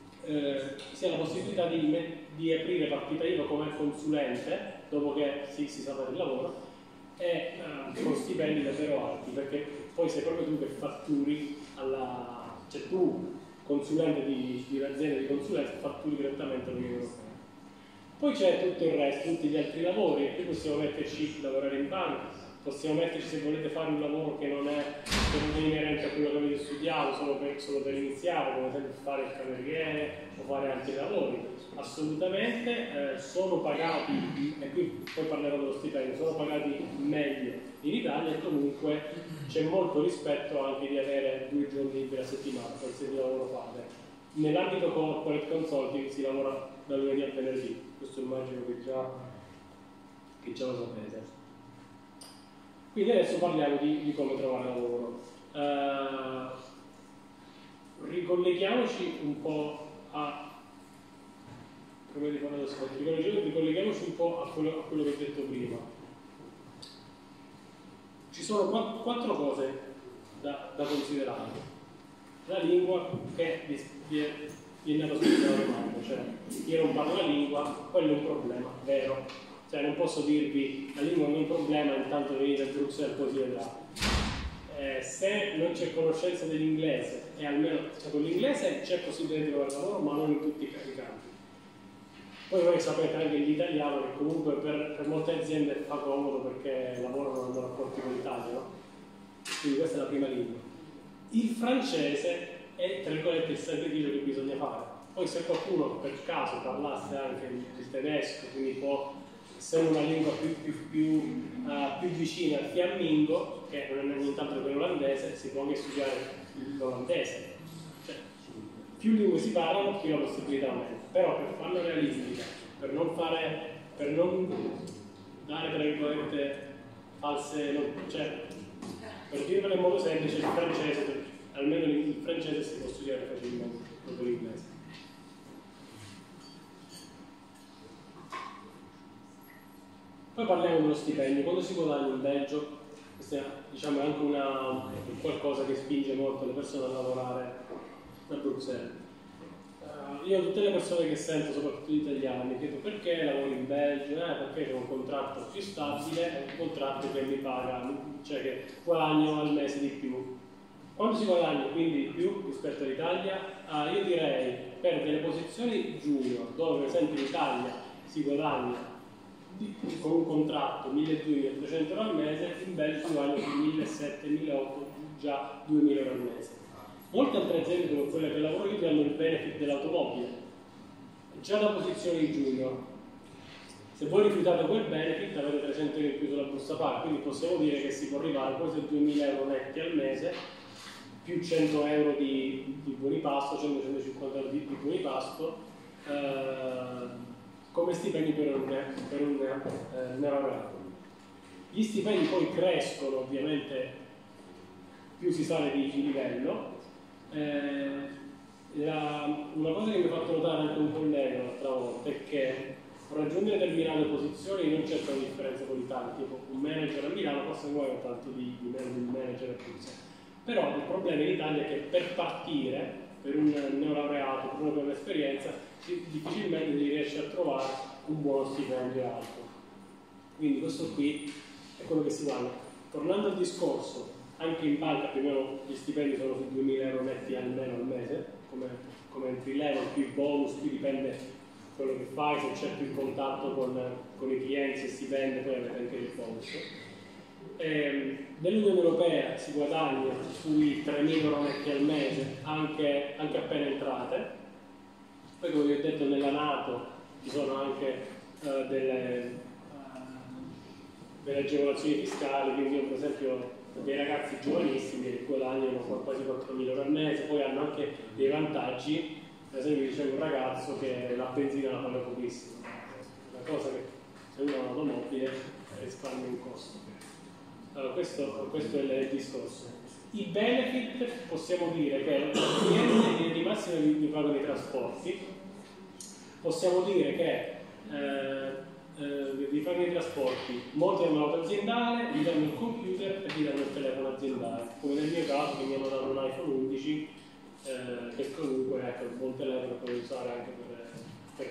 di aprire partita IVA come consulente, dopo che si sa fare il lavoro, e con stipendi davvero alti, perché poi sei proprio tu che fatturi cioè tu, consulente di un'azienda di consulenza, fatturi direttamente all'Unione Europea. Poi c'è tutto il resto, tutti gli altri lavori, e qui possiamo metterci lavorare in banca, possiamo metterci se volete fare un lavoro che non è inerente a quello che avete studiato, solo per iniziare, come ad esempio fare il cameriere o fare altri lavori. assolutamente, sono pagati, e qui poi parlerò dello stipendio, sono pagati meglio in Italia e comunque c'è molto rispetto anche di avere 2 giorni liberi a settimana, qualsiasi lavoro fate. Nell'ambito corporate consulting si lavora da lunedì a venerdì, questo immagino che già lo sapete. Quindi adesso parliamo di come trovare lavoro. Ricolleghiamoci un po' ricolleghiamoci un po' a quello che ho detto prima. Ci sono 4 cose da considerare. La lingua, che viene da subito la domanda, cioè io non parlo la lingua, quello è un problema, vero? Cioè non posso dirvi la lingua non è un problema, intanto venite a Bruxelles poi si vedrà. Se non c'è conoscenza dell'inglese, e almeno con l'inglese c'è possibilità di trovare lavoro, ma non in tutti i campi. Poi voi sapete anche l'italiano, che comunque per molte aziende fa comodo perché lavorano hanno rapporti con l'Italia, no? Quindi questa è la prima lingua. Il francese è, tra virgolette, il sacrificio che bisogna fare. Poi se qualcuno per caso parlasse anche il tedesco, quindi può, essendo una lingua più vicina al fiammingo, che non è nient'altro che l'olandese, si può anche studiare l'olandese. Cioè, più lingue si parlano, più la possibilità aumenta. Però per farlo realistica, per non dare, tra virgolette, false, cioè, per dirvelo in modo semplice, il francese, almeno il francese si può studiare facilmente, dopo l'inglese. Poi parliamo dello stipendio. Quando si guadagna in Belgio, questa diciamo, è anche qualcosa che spinge molto le persone a lavorare a Bruxelles. Io tutte le persone che sento, soprattutto gli italiani, mi chiedo perché lavoro in Belgio, perché c'è un contratto più stabile, un contratto che mi paga, cioè che guadagno al mese di più. Quando si guadagna quindi di più rispetto all'Italia, io direi per delle posizioni junior, dove per esempio in Italia si guadagna con un contratto 1.200-1.300 euro al mese, in Belgio si guadagna 1.700-1.800, già 2.000 euro al mese. Molte altre aziende come quelle che lavoro io hanno il benefit dell'automobile, già da posizioni junior. Se voi rifiutate quel benefit avete 300 euro in più sulla busta paga, quindi possiamo dire che si può arrivare quasi a 2.000 euro netti al mese, più 100 euro di buoni pasto, 100-150 euro di buoni pasto, come stipendi per un neolaureato. Gli stipendi poi crescono ovviamente più si sale di livello. Una cosa che mi ha fatto notare anche un collega l'altra volta è che per raggiungere determinate posizioni non c'è tanta differenza con l'Italia, tipo un manager a Milano forse non vuole tanto di manager a Bruxelles. Però il problema in Italia è che per partire, per un neolaureato, per una prima esperienza, difficilmente si riesce a trovare un buono stipendio alto. Quindi questo qui è quello che si guarda. Tornando al discorso, anche in banca più o meno gli stipendi sono su 2.000 euro netti almeno al mese, come entry level, più i bonus, più dipende quello che fai, se c'è più contatto con i clienti, se si vende, poi avete anche il bonus. Nell'Unione Europea si guadagna sui 3.000 euro netti al mese, anche appena entrate. Poi come vi ho detto nella NATO ci sono anche delle agevolazioni fiscali, quindi io per esempio dei ragazzi giovanissimi che guadagnano quasi 4.000 euro al mese, poi hanno anche dei vantaggi. Per esempio dicevo un ragazzo che la benzina la paga pochissimo, una cosa che se uno ha un'automobile risparmia un costo. Allora, questo è il discorso. I benefit possiamo dire che i clienti di massimo vi pagano i trasporti, possiamo dire che vi fanno i trasporti, molti hanno l'auto aziendale, vi danno il computer e vi danno il telefono aziendale, come nel mio caso che mi hanno dato un iPhone 11 che comunque ecco, un buon telefono puoi usare anche per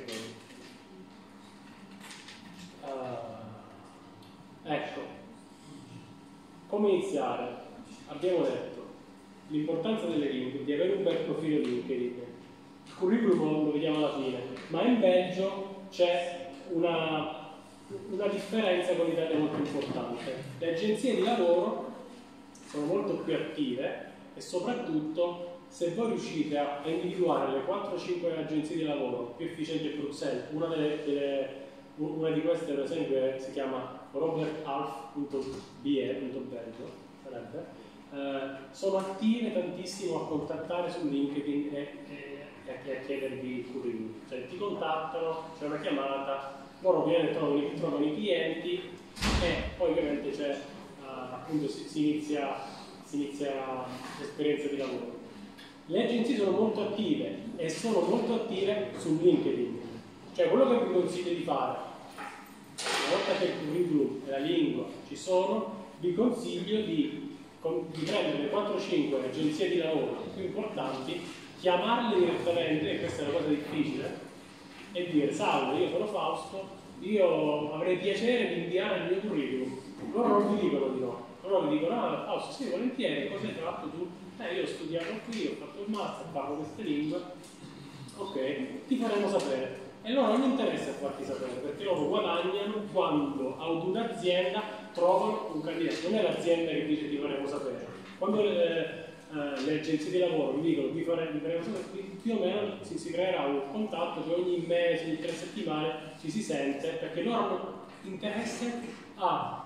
voi. Ecco, come iniziare? Abbiamo detto l'importanza delle lingue, di avere un bel profilo LinkedIn. Il curriculum lo vediamo alla fine, ma in Belgio c'è una differenza con l'Italia molto importante. Le agenzie di lavoro sono molto più attive e soprattutto se voi riuscite a individuare le 4-5 agenzie di lavoro più efficienti a Bruxelles, una di queste per esempio si chiama robertalf.be.belgio, sarebbe, sono attive tantissimo a contattare su LinkedIn e a chiedervi il curriculum, cioè ti contattano, c'è una chiamata, loro trovano i clienti e poi ovviamente c'è appunto si inizia l'esperienza di lavoro. Le agenzie sono molto attive e sono molto attive su LinkedIn, cioè quello che vi consiglio di fare, una volta che il curriculum e la lingua ci sono, vi consiglio di prendere le 4-5 agenzie di lavoro più importanti, chiamarle direttamente, e questa è una cosa difficile, e dire: salve, io sono Fausto, io avrei piacere di inviare il mio curriculum. Loro non vi dicono di no, loro vi dicono: ah, Fausto, sì, volentieri, cosa hai fatto tu? Io ho studiato qui, ho fatto il master, parlo queste lingue, ok, ti faremo sapere. E loro non interessa farti sapere, perché loro guadagnano quando ad un'azienda trovano un candidato. Non è l'azienda che dice ti faremo sapere. Quando le agenzie di lavoro vi dicono vi faremo sapere, più o meno si creerà un contatto che ogni mese, ogni 3 settimane ci si sente, perché loro hanno interesse a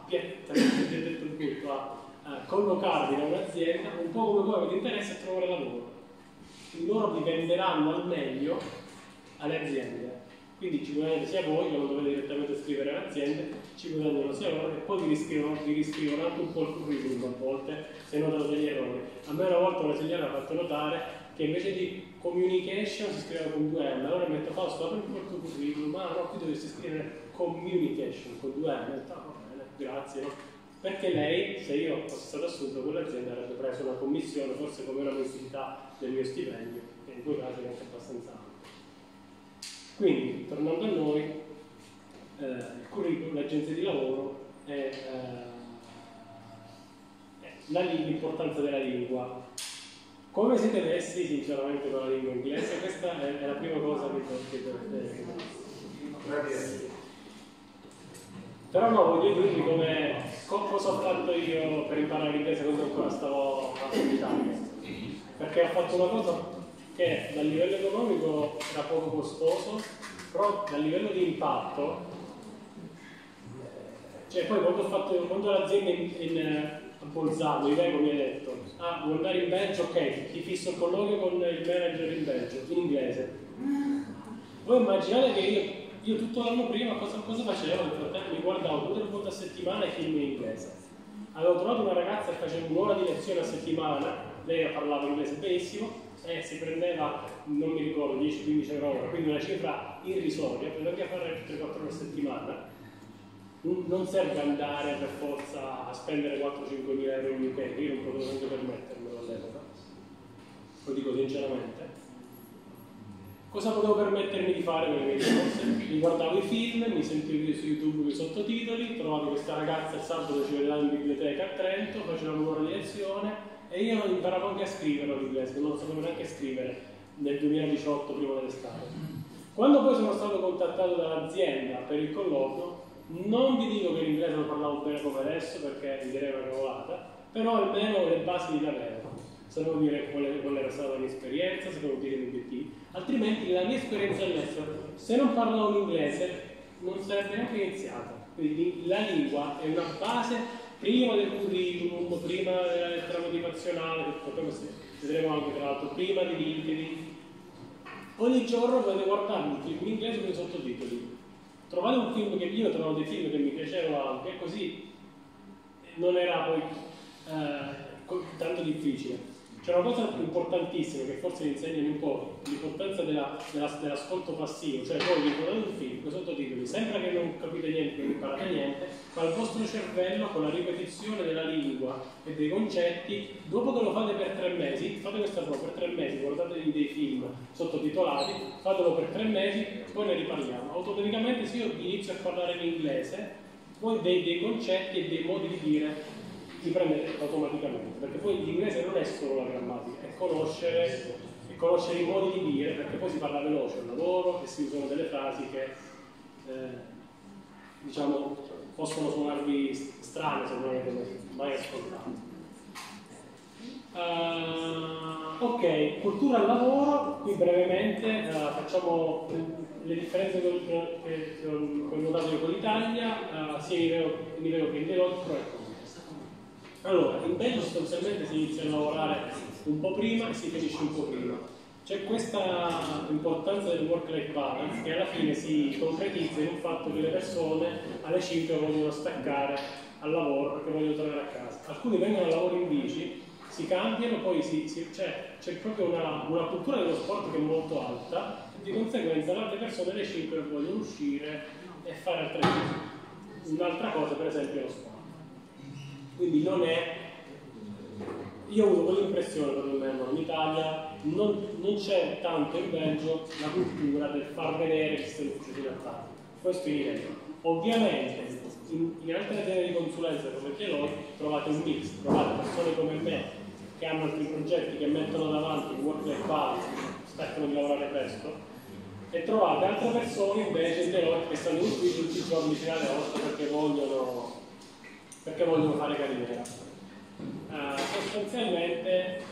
collocarvi in un'azienda un po' come voi avete interesse a trovare lavoro. Quindi loro vi venderanno al meglio alle aziende. Quindi ci guadagnate sia voi, che non dovete direttamente scrivere alle aziende, ci guadagnano sia loro e poi vi riscrivono anche un po' il curriculum a volte, se notano degli errori. A me una volta una signora ha fatto notare che invece di communication si scriveva con 2 M, allora metto Fausto, apri un po' il tuo curriculum, ma no, qui dovresti scrivere communication con 2 M, va bene, grazie, no? Perché lei, se io fossi stato assunto, quell'azienda avrebbe preso una commissione, forse come una mensilità del mio stipendio, che in quei casi è anche abbastanza alto. Quindi, tornando a noi, il curriculum, l'agenzia di lavoro è l'importanza della lingua. Come siete messi sinceramente con la lingua inglese? Questa è la prima cosa che dovete. Però no, voglio dirvi cosa ho fatto io per imparare l'inglese quando ancora stavo in Italia. Perché ho fatto una cosa che dal livello economico era poco costoso, però dal livello di impatto, cioè poi quando l'azienda a Bolzano, Iveco mi ha detto: ah, vuoi andare in Belgio? Ok, ti fisso il colloquio con il manager in Belgio, in inglese. Voi immaginate che io tutto l'anno prima cosa facevo? Nel frattempo mi guardavo 2 o 3 volte a settimana i film in inglese. Avevo trovato una ragazza che faceva un'ora di lezione a settimana, lei parlava inglese benissimo, e si prendeva, non mi ricordo, 10-15 euro ora, quindi una cifra irrisoria, per anche fare 3-4 ore a settimana. Non serve andare per forza a spendere 4-5 mila euro in weekend, io non potevo neanche permettermelo all'epoca, lo dico sinceramente. Cosa potevo permettermi di fare con le mie risorse? Mi guardavo i film, mi sentivo su YouTube i sottotitoli, trovavo questa ragazza il sabato ci vedevamo in biblioteca a Trento, facevamo un'ora di lezione e io imparavo anche a scrivere l'inglese, non lo sapevo neanche scrivere nel 2018 prima dell'estate. Quando poi sono stato contattato dall'azienda per il colloquio, non vi dico che l'inglese lo parlavo bene come adesso perché mi direi una cavolata, però almeno le basi li avevo. Sapevo dire qual era stata la mia esperienza, sapevo dire gli obiettivi, altrimenti la mia esperienza all'estero, se non parlavo l'inglese, non sarebbe neanche iniziata. Quindi la lingua è una base prima del curriculum, prima della lettera motivazionale, che poi vedremo anche tra l'altro, prima di LinkedIn. Ogni giorno potete guardare un film in inglese con i sottotitoli. Trovate un film che io trovo dei film che mi piacevano anche, così non era poi tanto difficile. C'è una cosa importantissima che forse vi insegnano un po', l'importanza dell'ascolto passivo, cioè voi vi guardate un film con i sottotitoli, sembra che non capite niente, che non imparate niente, ma il vostro cervello con la ripetizione della lingua e dei concetti, dopo che lo fate per 3 mesi, fate questa prova per 3 mesi, guardatevi dei film sottotitolati, fatelo per 3 mesi, poi ne riparliamo. Automaticamente se io inizio a parlare in inglese, poi dei concetti e dei modi di dire si prende automaticamente, perché poi l'inglese non è solo la grammatica, è conoscere i modi di dire, perché poi si parla veloce al lavoro e si usano delle frasi che diciamo possono suonarvi strane se non avete mai ascoltato. Ok, cultura al lavoro, qui brevemente facciamo le differenze con il notato con l'Italia, sia in livello che in Deloitte. Allora, in Belgio sostanzialmente si inizia a lavorare un po' prima e si finisce un po' prima. C'è questa importanza del work-life balance che alla fine si concretizza in un fatto che le persone alle 5 vogliono staccare al lavoro perché vogliono tornare a casa. Alcuni vengono al lavoro in bici, si cambiano, poi c'è proprio una cultura dello sport che è molto alta e di conseguenza le altre persone alle 5 vogliono uscire e fare altre cose. Un'altra cosa per esempio è lo sport. Quindi non è... Io ho avuto quell'impressione perlomeno in Italia, non c'è tanto in Belgio la cultura del far vedere che sei l'ufficio di Natale. Questo in Italia. Ovviamente in altre aziende di consulenza come Deloitte trovate un mix, trovate persone come me che hanno altri progetti che mettono davanti il work-life balance, cercano di lavorare presto, e trovate altre persone invece in Deloitte che stanno in ufficio tutti i giorni fino alle 8 perché vogliono fare carriera. Sostanzialmente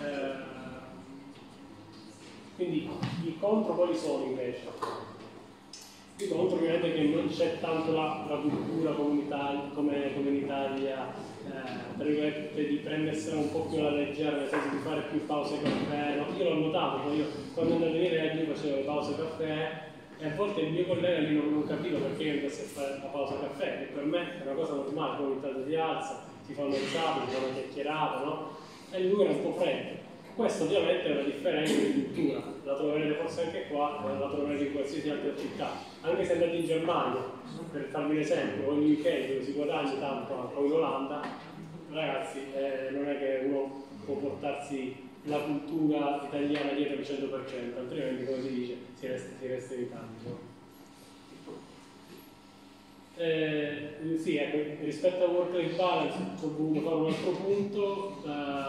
quindi i contro quali sono invece? I contro ovviamente che non c'è tanto la cultura come in Italia, di prendersela un po' più alla leggera, nel senso di fare più pause caffè. No? Io l'ho notato, poi io quando andavo in Reggio facevo le pause caffè e a volte il mio collega lì non capiva perché io andassi a fare la pausa caffè, che per me è una cosa normale, poi ogni tanto si alza, si fa un mensaggio, si fa una chiacchierata, no? E lui era un po' freddo. Questo ovviamente è una differenza di cultura, la troverete forse anche qua, la troverete in qualsiasi altra città. Anche se andate in Germania, per farvi un esempio, o in UK dove si guadagna tanto, o in Olanda, ragazzi, non è che uno può portarsi la cultura italiana dietro al 100%, altrimenti, come si dice, si resta in Italia. Sì, ecco, rispetto al work-life balance ho voluto fare un altro punto,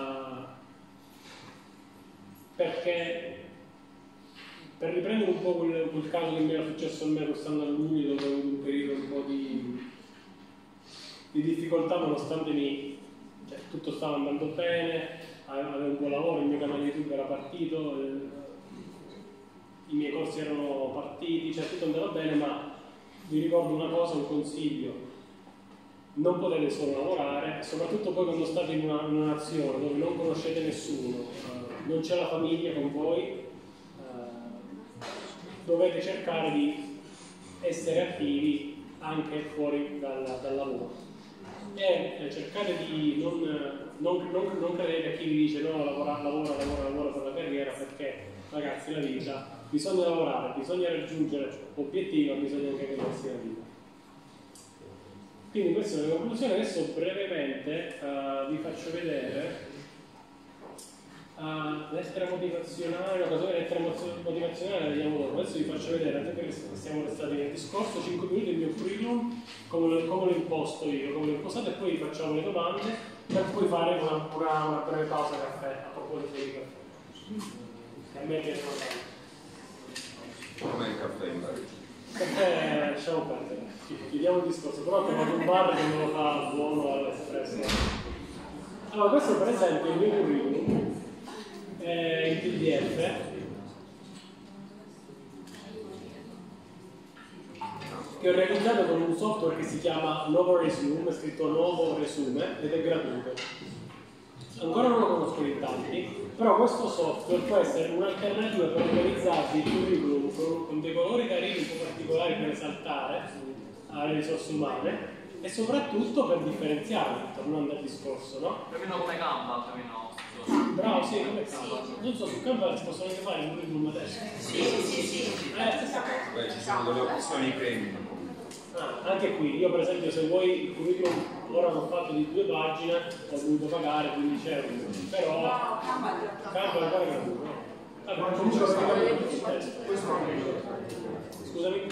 perché per riprendere un po' quel caso che mi era successo a me quest'anno a luglio, dove ho avuto un periodo un po' di difficoltà nonostante tutto stava andando bene, avevo un buon lavoro, il mio canale YouTube era partito, i miei corsi erano partiti, cioè tutto andava bene, ma vi ricordo una cosa, un consiglio: non potete solo lavorare, soprattutto poi quando state in una nazione dove non conoscete nessuno, non c'è la famiglia con voi, dovete cercare di essere attivi anche fuori dal lavoro e cercate di non credere a chi vi dice no, lavora per la carriera, perché ragazzi la vita bisogna lavorare, bisogna raggiungere obiettivi, ma bisogna anche godersi la vita. Quindi questa è la conclusione. Adesso brevemente vi faccio vedere lettera motivazionale, una lettera motivazionale la vediamo dopo. Adesso vi faccio vedere, anche perché siamo restati nel discorso, 5 minuti il mio curriculum, come lo imposto io, come l'ho impostato, e poi facciamo le domande per poi fare una breve pausa caffè, a proposito di caffè. A me piace tanto. Com'è il caffè? Caffè lasciamo perdere, chiudiamo il discorso, però ho trovato un bar che me lo fa buono all'espresso. Allora, questo per esempio è il mio curriculum, in PDF, che ho realizzato con un software che si chiama Novo Resume, scritto Novo Resume, ed è gratuito. Ancora non lo conosco in tanti, però questo software può essere un'alternativa per organizzarsi il curriculum con dei colori carini un po' particolari per esaltare alle risorse umane e soprattutto per differenziarli, tornando al discorso, no? Più o meno come Canva, più o meno. Bravo, sì, come Canva. Non so, su Canva si possono anche fare un curriculum adesso. Sì. Stessa cosa. Beh, ci sono delle opzioni premium. Anche qui, io per esempio se vuoi il curriculum ora l'ho fatto di 2 pagine, ho dovuto pagare 15 euro, però Canva è ancora gratuito. Allora, comunque scusami?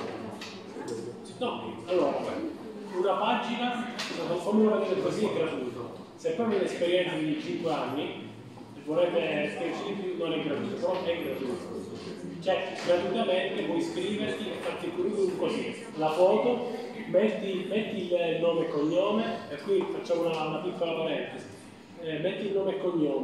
No, allora, una pagina, come una dire così, è gratuito. Se poi avete un'esperienza di 5 anni e volete scriverci di più, non è gratuito, però è gratuito. Cioè, gratuitamente puoi iscriverti e farti il curriculum così, la foto, metti il nome e cognome, e qui facciamo una piccola parentesi, metti il nome e cognome,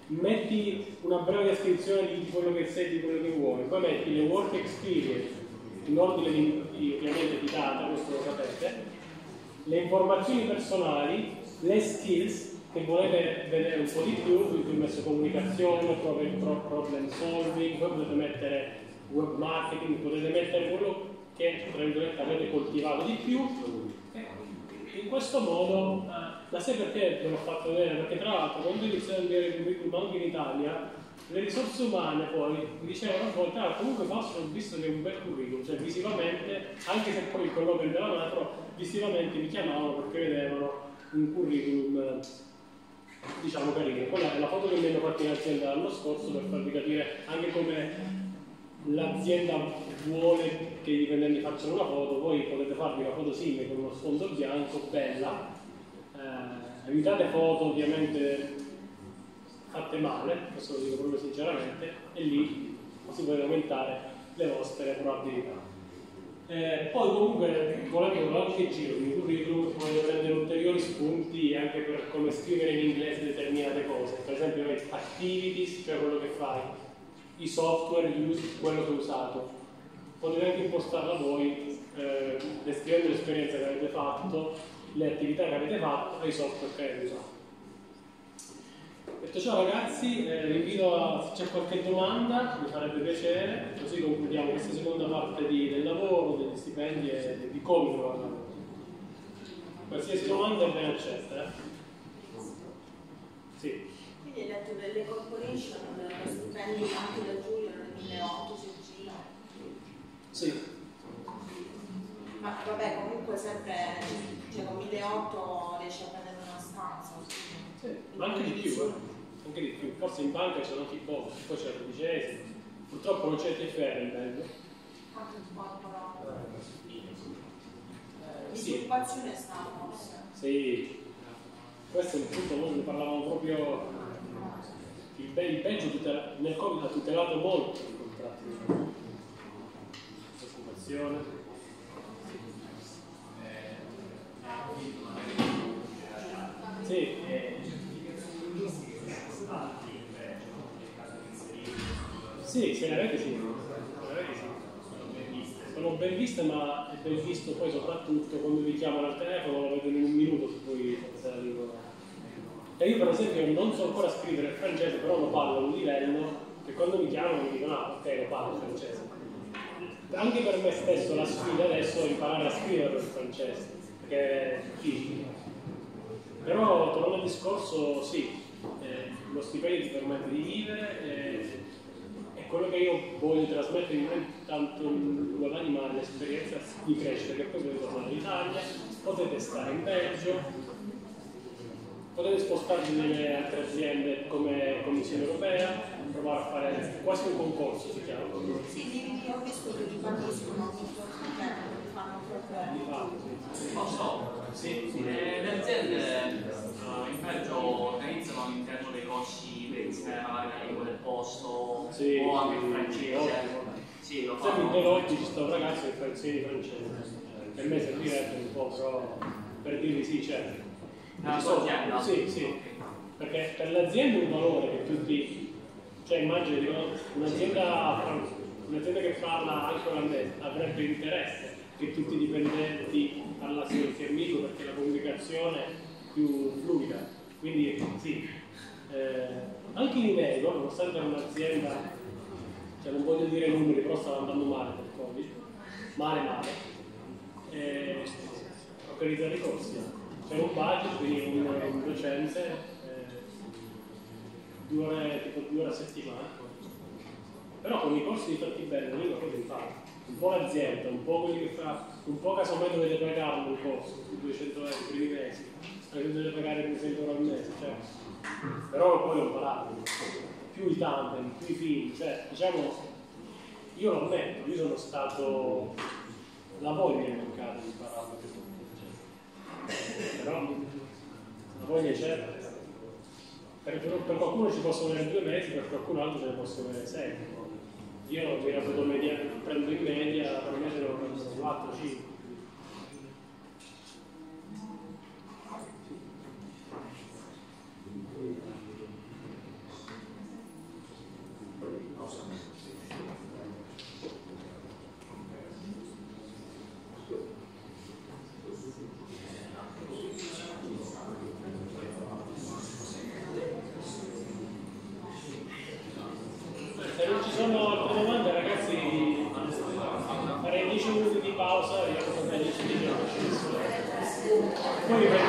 metti una breve descrizione di quello che sei, di quello che vuoi, poi metti le work experience in ordine ovviamente di data, questo lo sapete, le informazioni personali, le skills che volete vedere un po' di più, quindi ho messo comunicazione, problem solving, poi potete mettere web marketing, potete mettere quello che tra virgolette avete coltivato di più. In questo modo, la sai perché ve l'ho fatto vedere? Perché tra l'altro quando iniziate a inviare il curriculum anche in Italia, le risorse umane poi mi dicevano a volte, comunque Fausto ho visto che è un bel curriculum, cioè visivamente, anche se poi il colloquio della macro, visivamente mi chiamavano perché vedevano un curriculum diciamo carino. Quella è la foto che mi hanno fatto in azienda l'anno scorso per farvi capire anche come l'azienda vuole che i dipendenti facciano una foto, voi potete farvi una foto simile con uno sfondo bianco, bella, evitate foto ovviamente fatte male, questo lo dico proprio sinceramente, e lì così potete aumentare le vostre probabilità. Poi comunque volendo anche giro di curriculum potete prendere ulteriori spunti anche per come scrivere in inglese determinate cose, per esempio activities, cioè quello che fai, i software used, quello che ho usato. Potete anche impostarla voi descrivendo l'esperienza che avete fatto, le attività che avete fatto e i software che avete usato. Detto ciò ragazzi, vi invito a, se c'è qualche domanda, mi farebbe piacere, così concludiamo questa seconda parte del lavoro, degli stipendi e di come trovare lavoro. Qualsiasi domanda è ben accetta. Sì. Quindi hai detto delle corporation, stipendi anche da giugno nel 2008 su Gino. Sì. Ma vabbè, comunque sempre, cioè con 1.800 riesci a prendere una stanza. Sì, ma anche di più, anche di più. Forse in banca c'erano anche i bonus, poi c'era il 12esimo. Purtroppo non c'è il TFR in Belgio. Quanto ti può però? Sì. Disoccupazione sta forse. Sì, questo è un punto, noi ne parlavamo proprio. Il Belgio nel Covid ha tutelato molto i contratti di disoccupazione. Sì. Sì, se ne avete sì. Sono ben viste, ma è ben visto poi soprattutto quando vi chiamano al telefono, lo vedo in un minuto su cui potete la lingua. E io per esempio non so ancora scrivere il francese, però lo parlo a un livello che quando mi chiamano mi dicono ah ok, lo parlo il francese. Anche per me stesso la sfida adesso è imparare a scrivere il francese, perché è difficile. Però tornando al discorso, sì, lo stipendio ti permette di vivere e quello che io voglio trasmettere non è tanto il guadagno ma l'esperienza di crescita, che poi potete tornare in Italia, potete stare in Belgio, potete spostarvi nelle altre aziende come Commissione Europea, provare a fare quasi un concorso si chiama. Sì, ho visto che li patiscono, li fanno proprio. Posso? Sì. Le aziende in Belgio organizzano all'interno dei corsi per iniziare a parlare la lingua del posto Sì, o anche il francese. Sì, lo fanno. In Deloitte ci sta un ragazzo che fa il segno di francese. Per me servirebbe un po', però per dirgli sì, certo. Nella sua azienda? Sì, sì. Perché per l'azienda è un valore che tutti, cioè immagini un'azienda che parla anche olandese avrebbe interesse che tutti i dipendenti parlassero il fiammico perché la comunicazione è più fluida. Quindi sì, anche in Iveco, nonostante un'azienda, cioè non voglio dire numeri, però stava andando male per il Covid, male, organizzare i corsi. C'è un budget, quindi un docente, 2 ore a settimana, però con i corsi di fatti bene, non lo potete fare. Un po' l'azienda, un po' quelli che fa, un po' casomai dovete pagarlo un corso, 200 euro i primi mesi, anche dovete pagare 200 euro al mese, cioè. Però poi lo imparate, più i tandem, più i figli, cioè diciamo, io lo ammetto, io sono stato, la voglia è mancata di imparare questo, però la voglia c'è. Per qualcuno ci possono avere 2 mesi, per qualcun altro ce ne possono avere 6. Io mi reputo prendo in media, per me ce ne ho 4, 5. Poi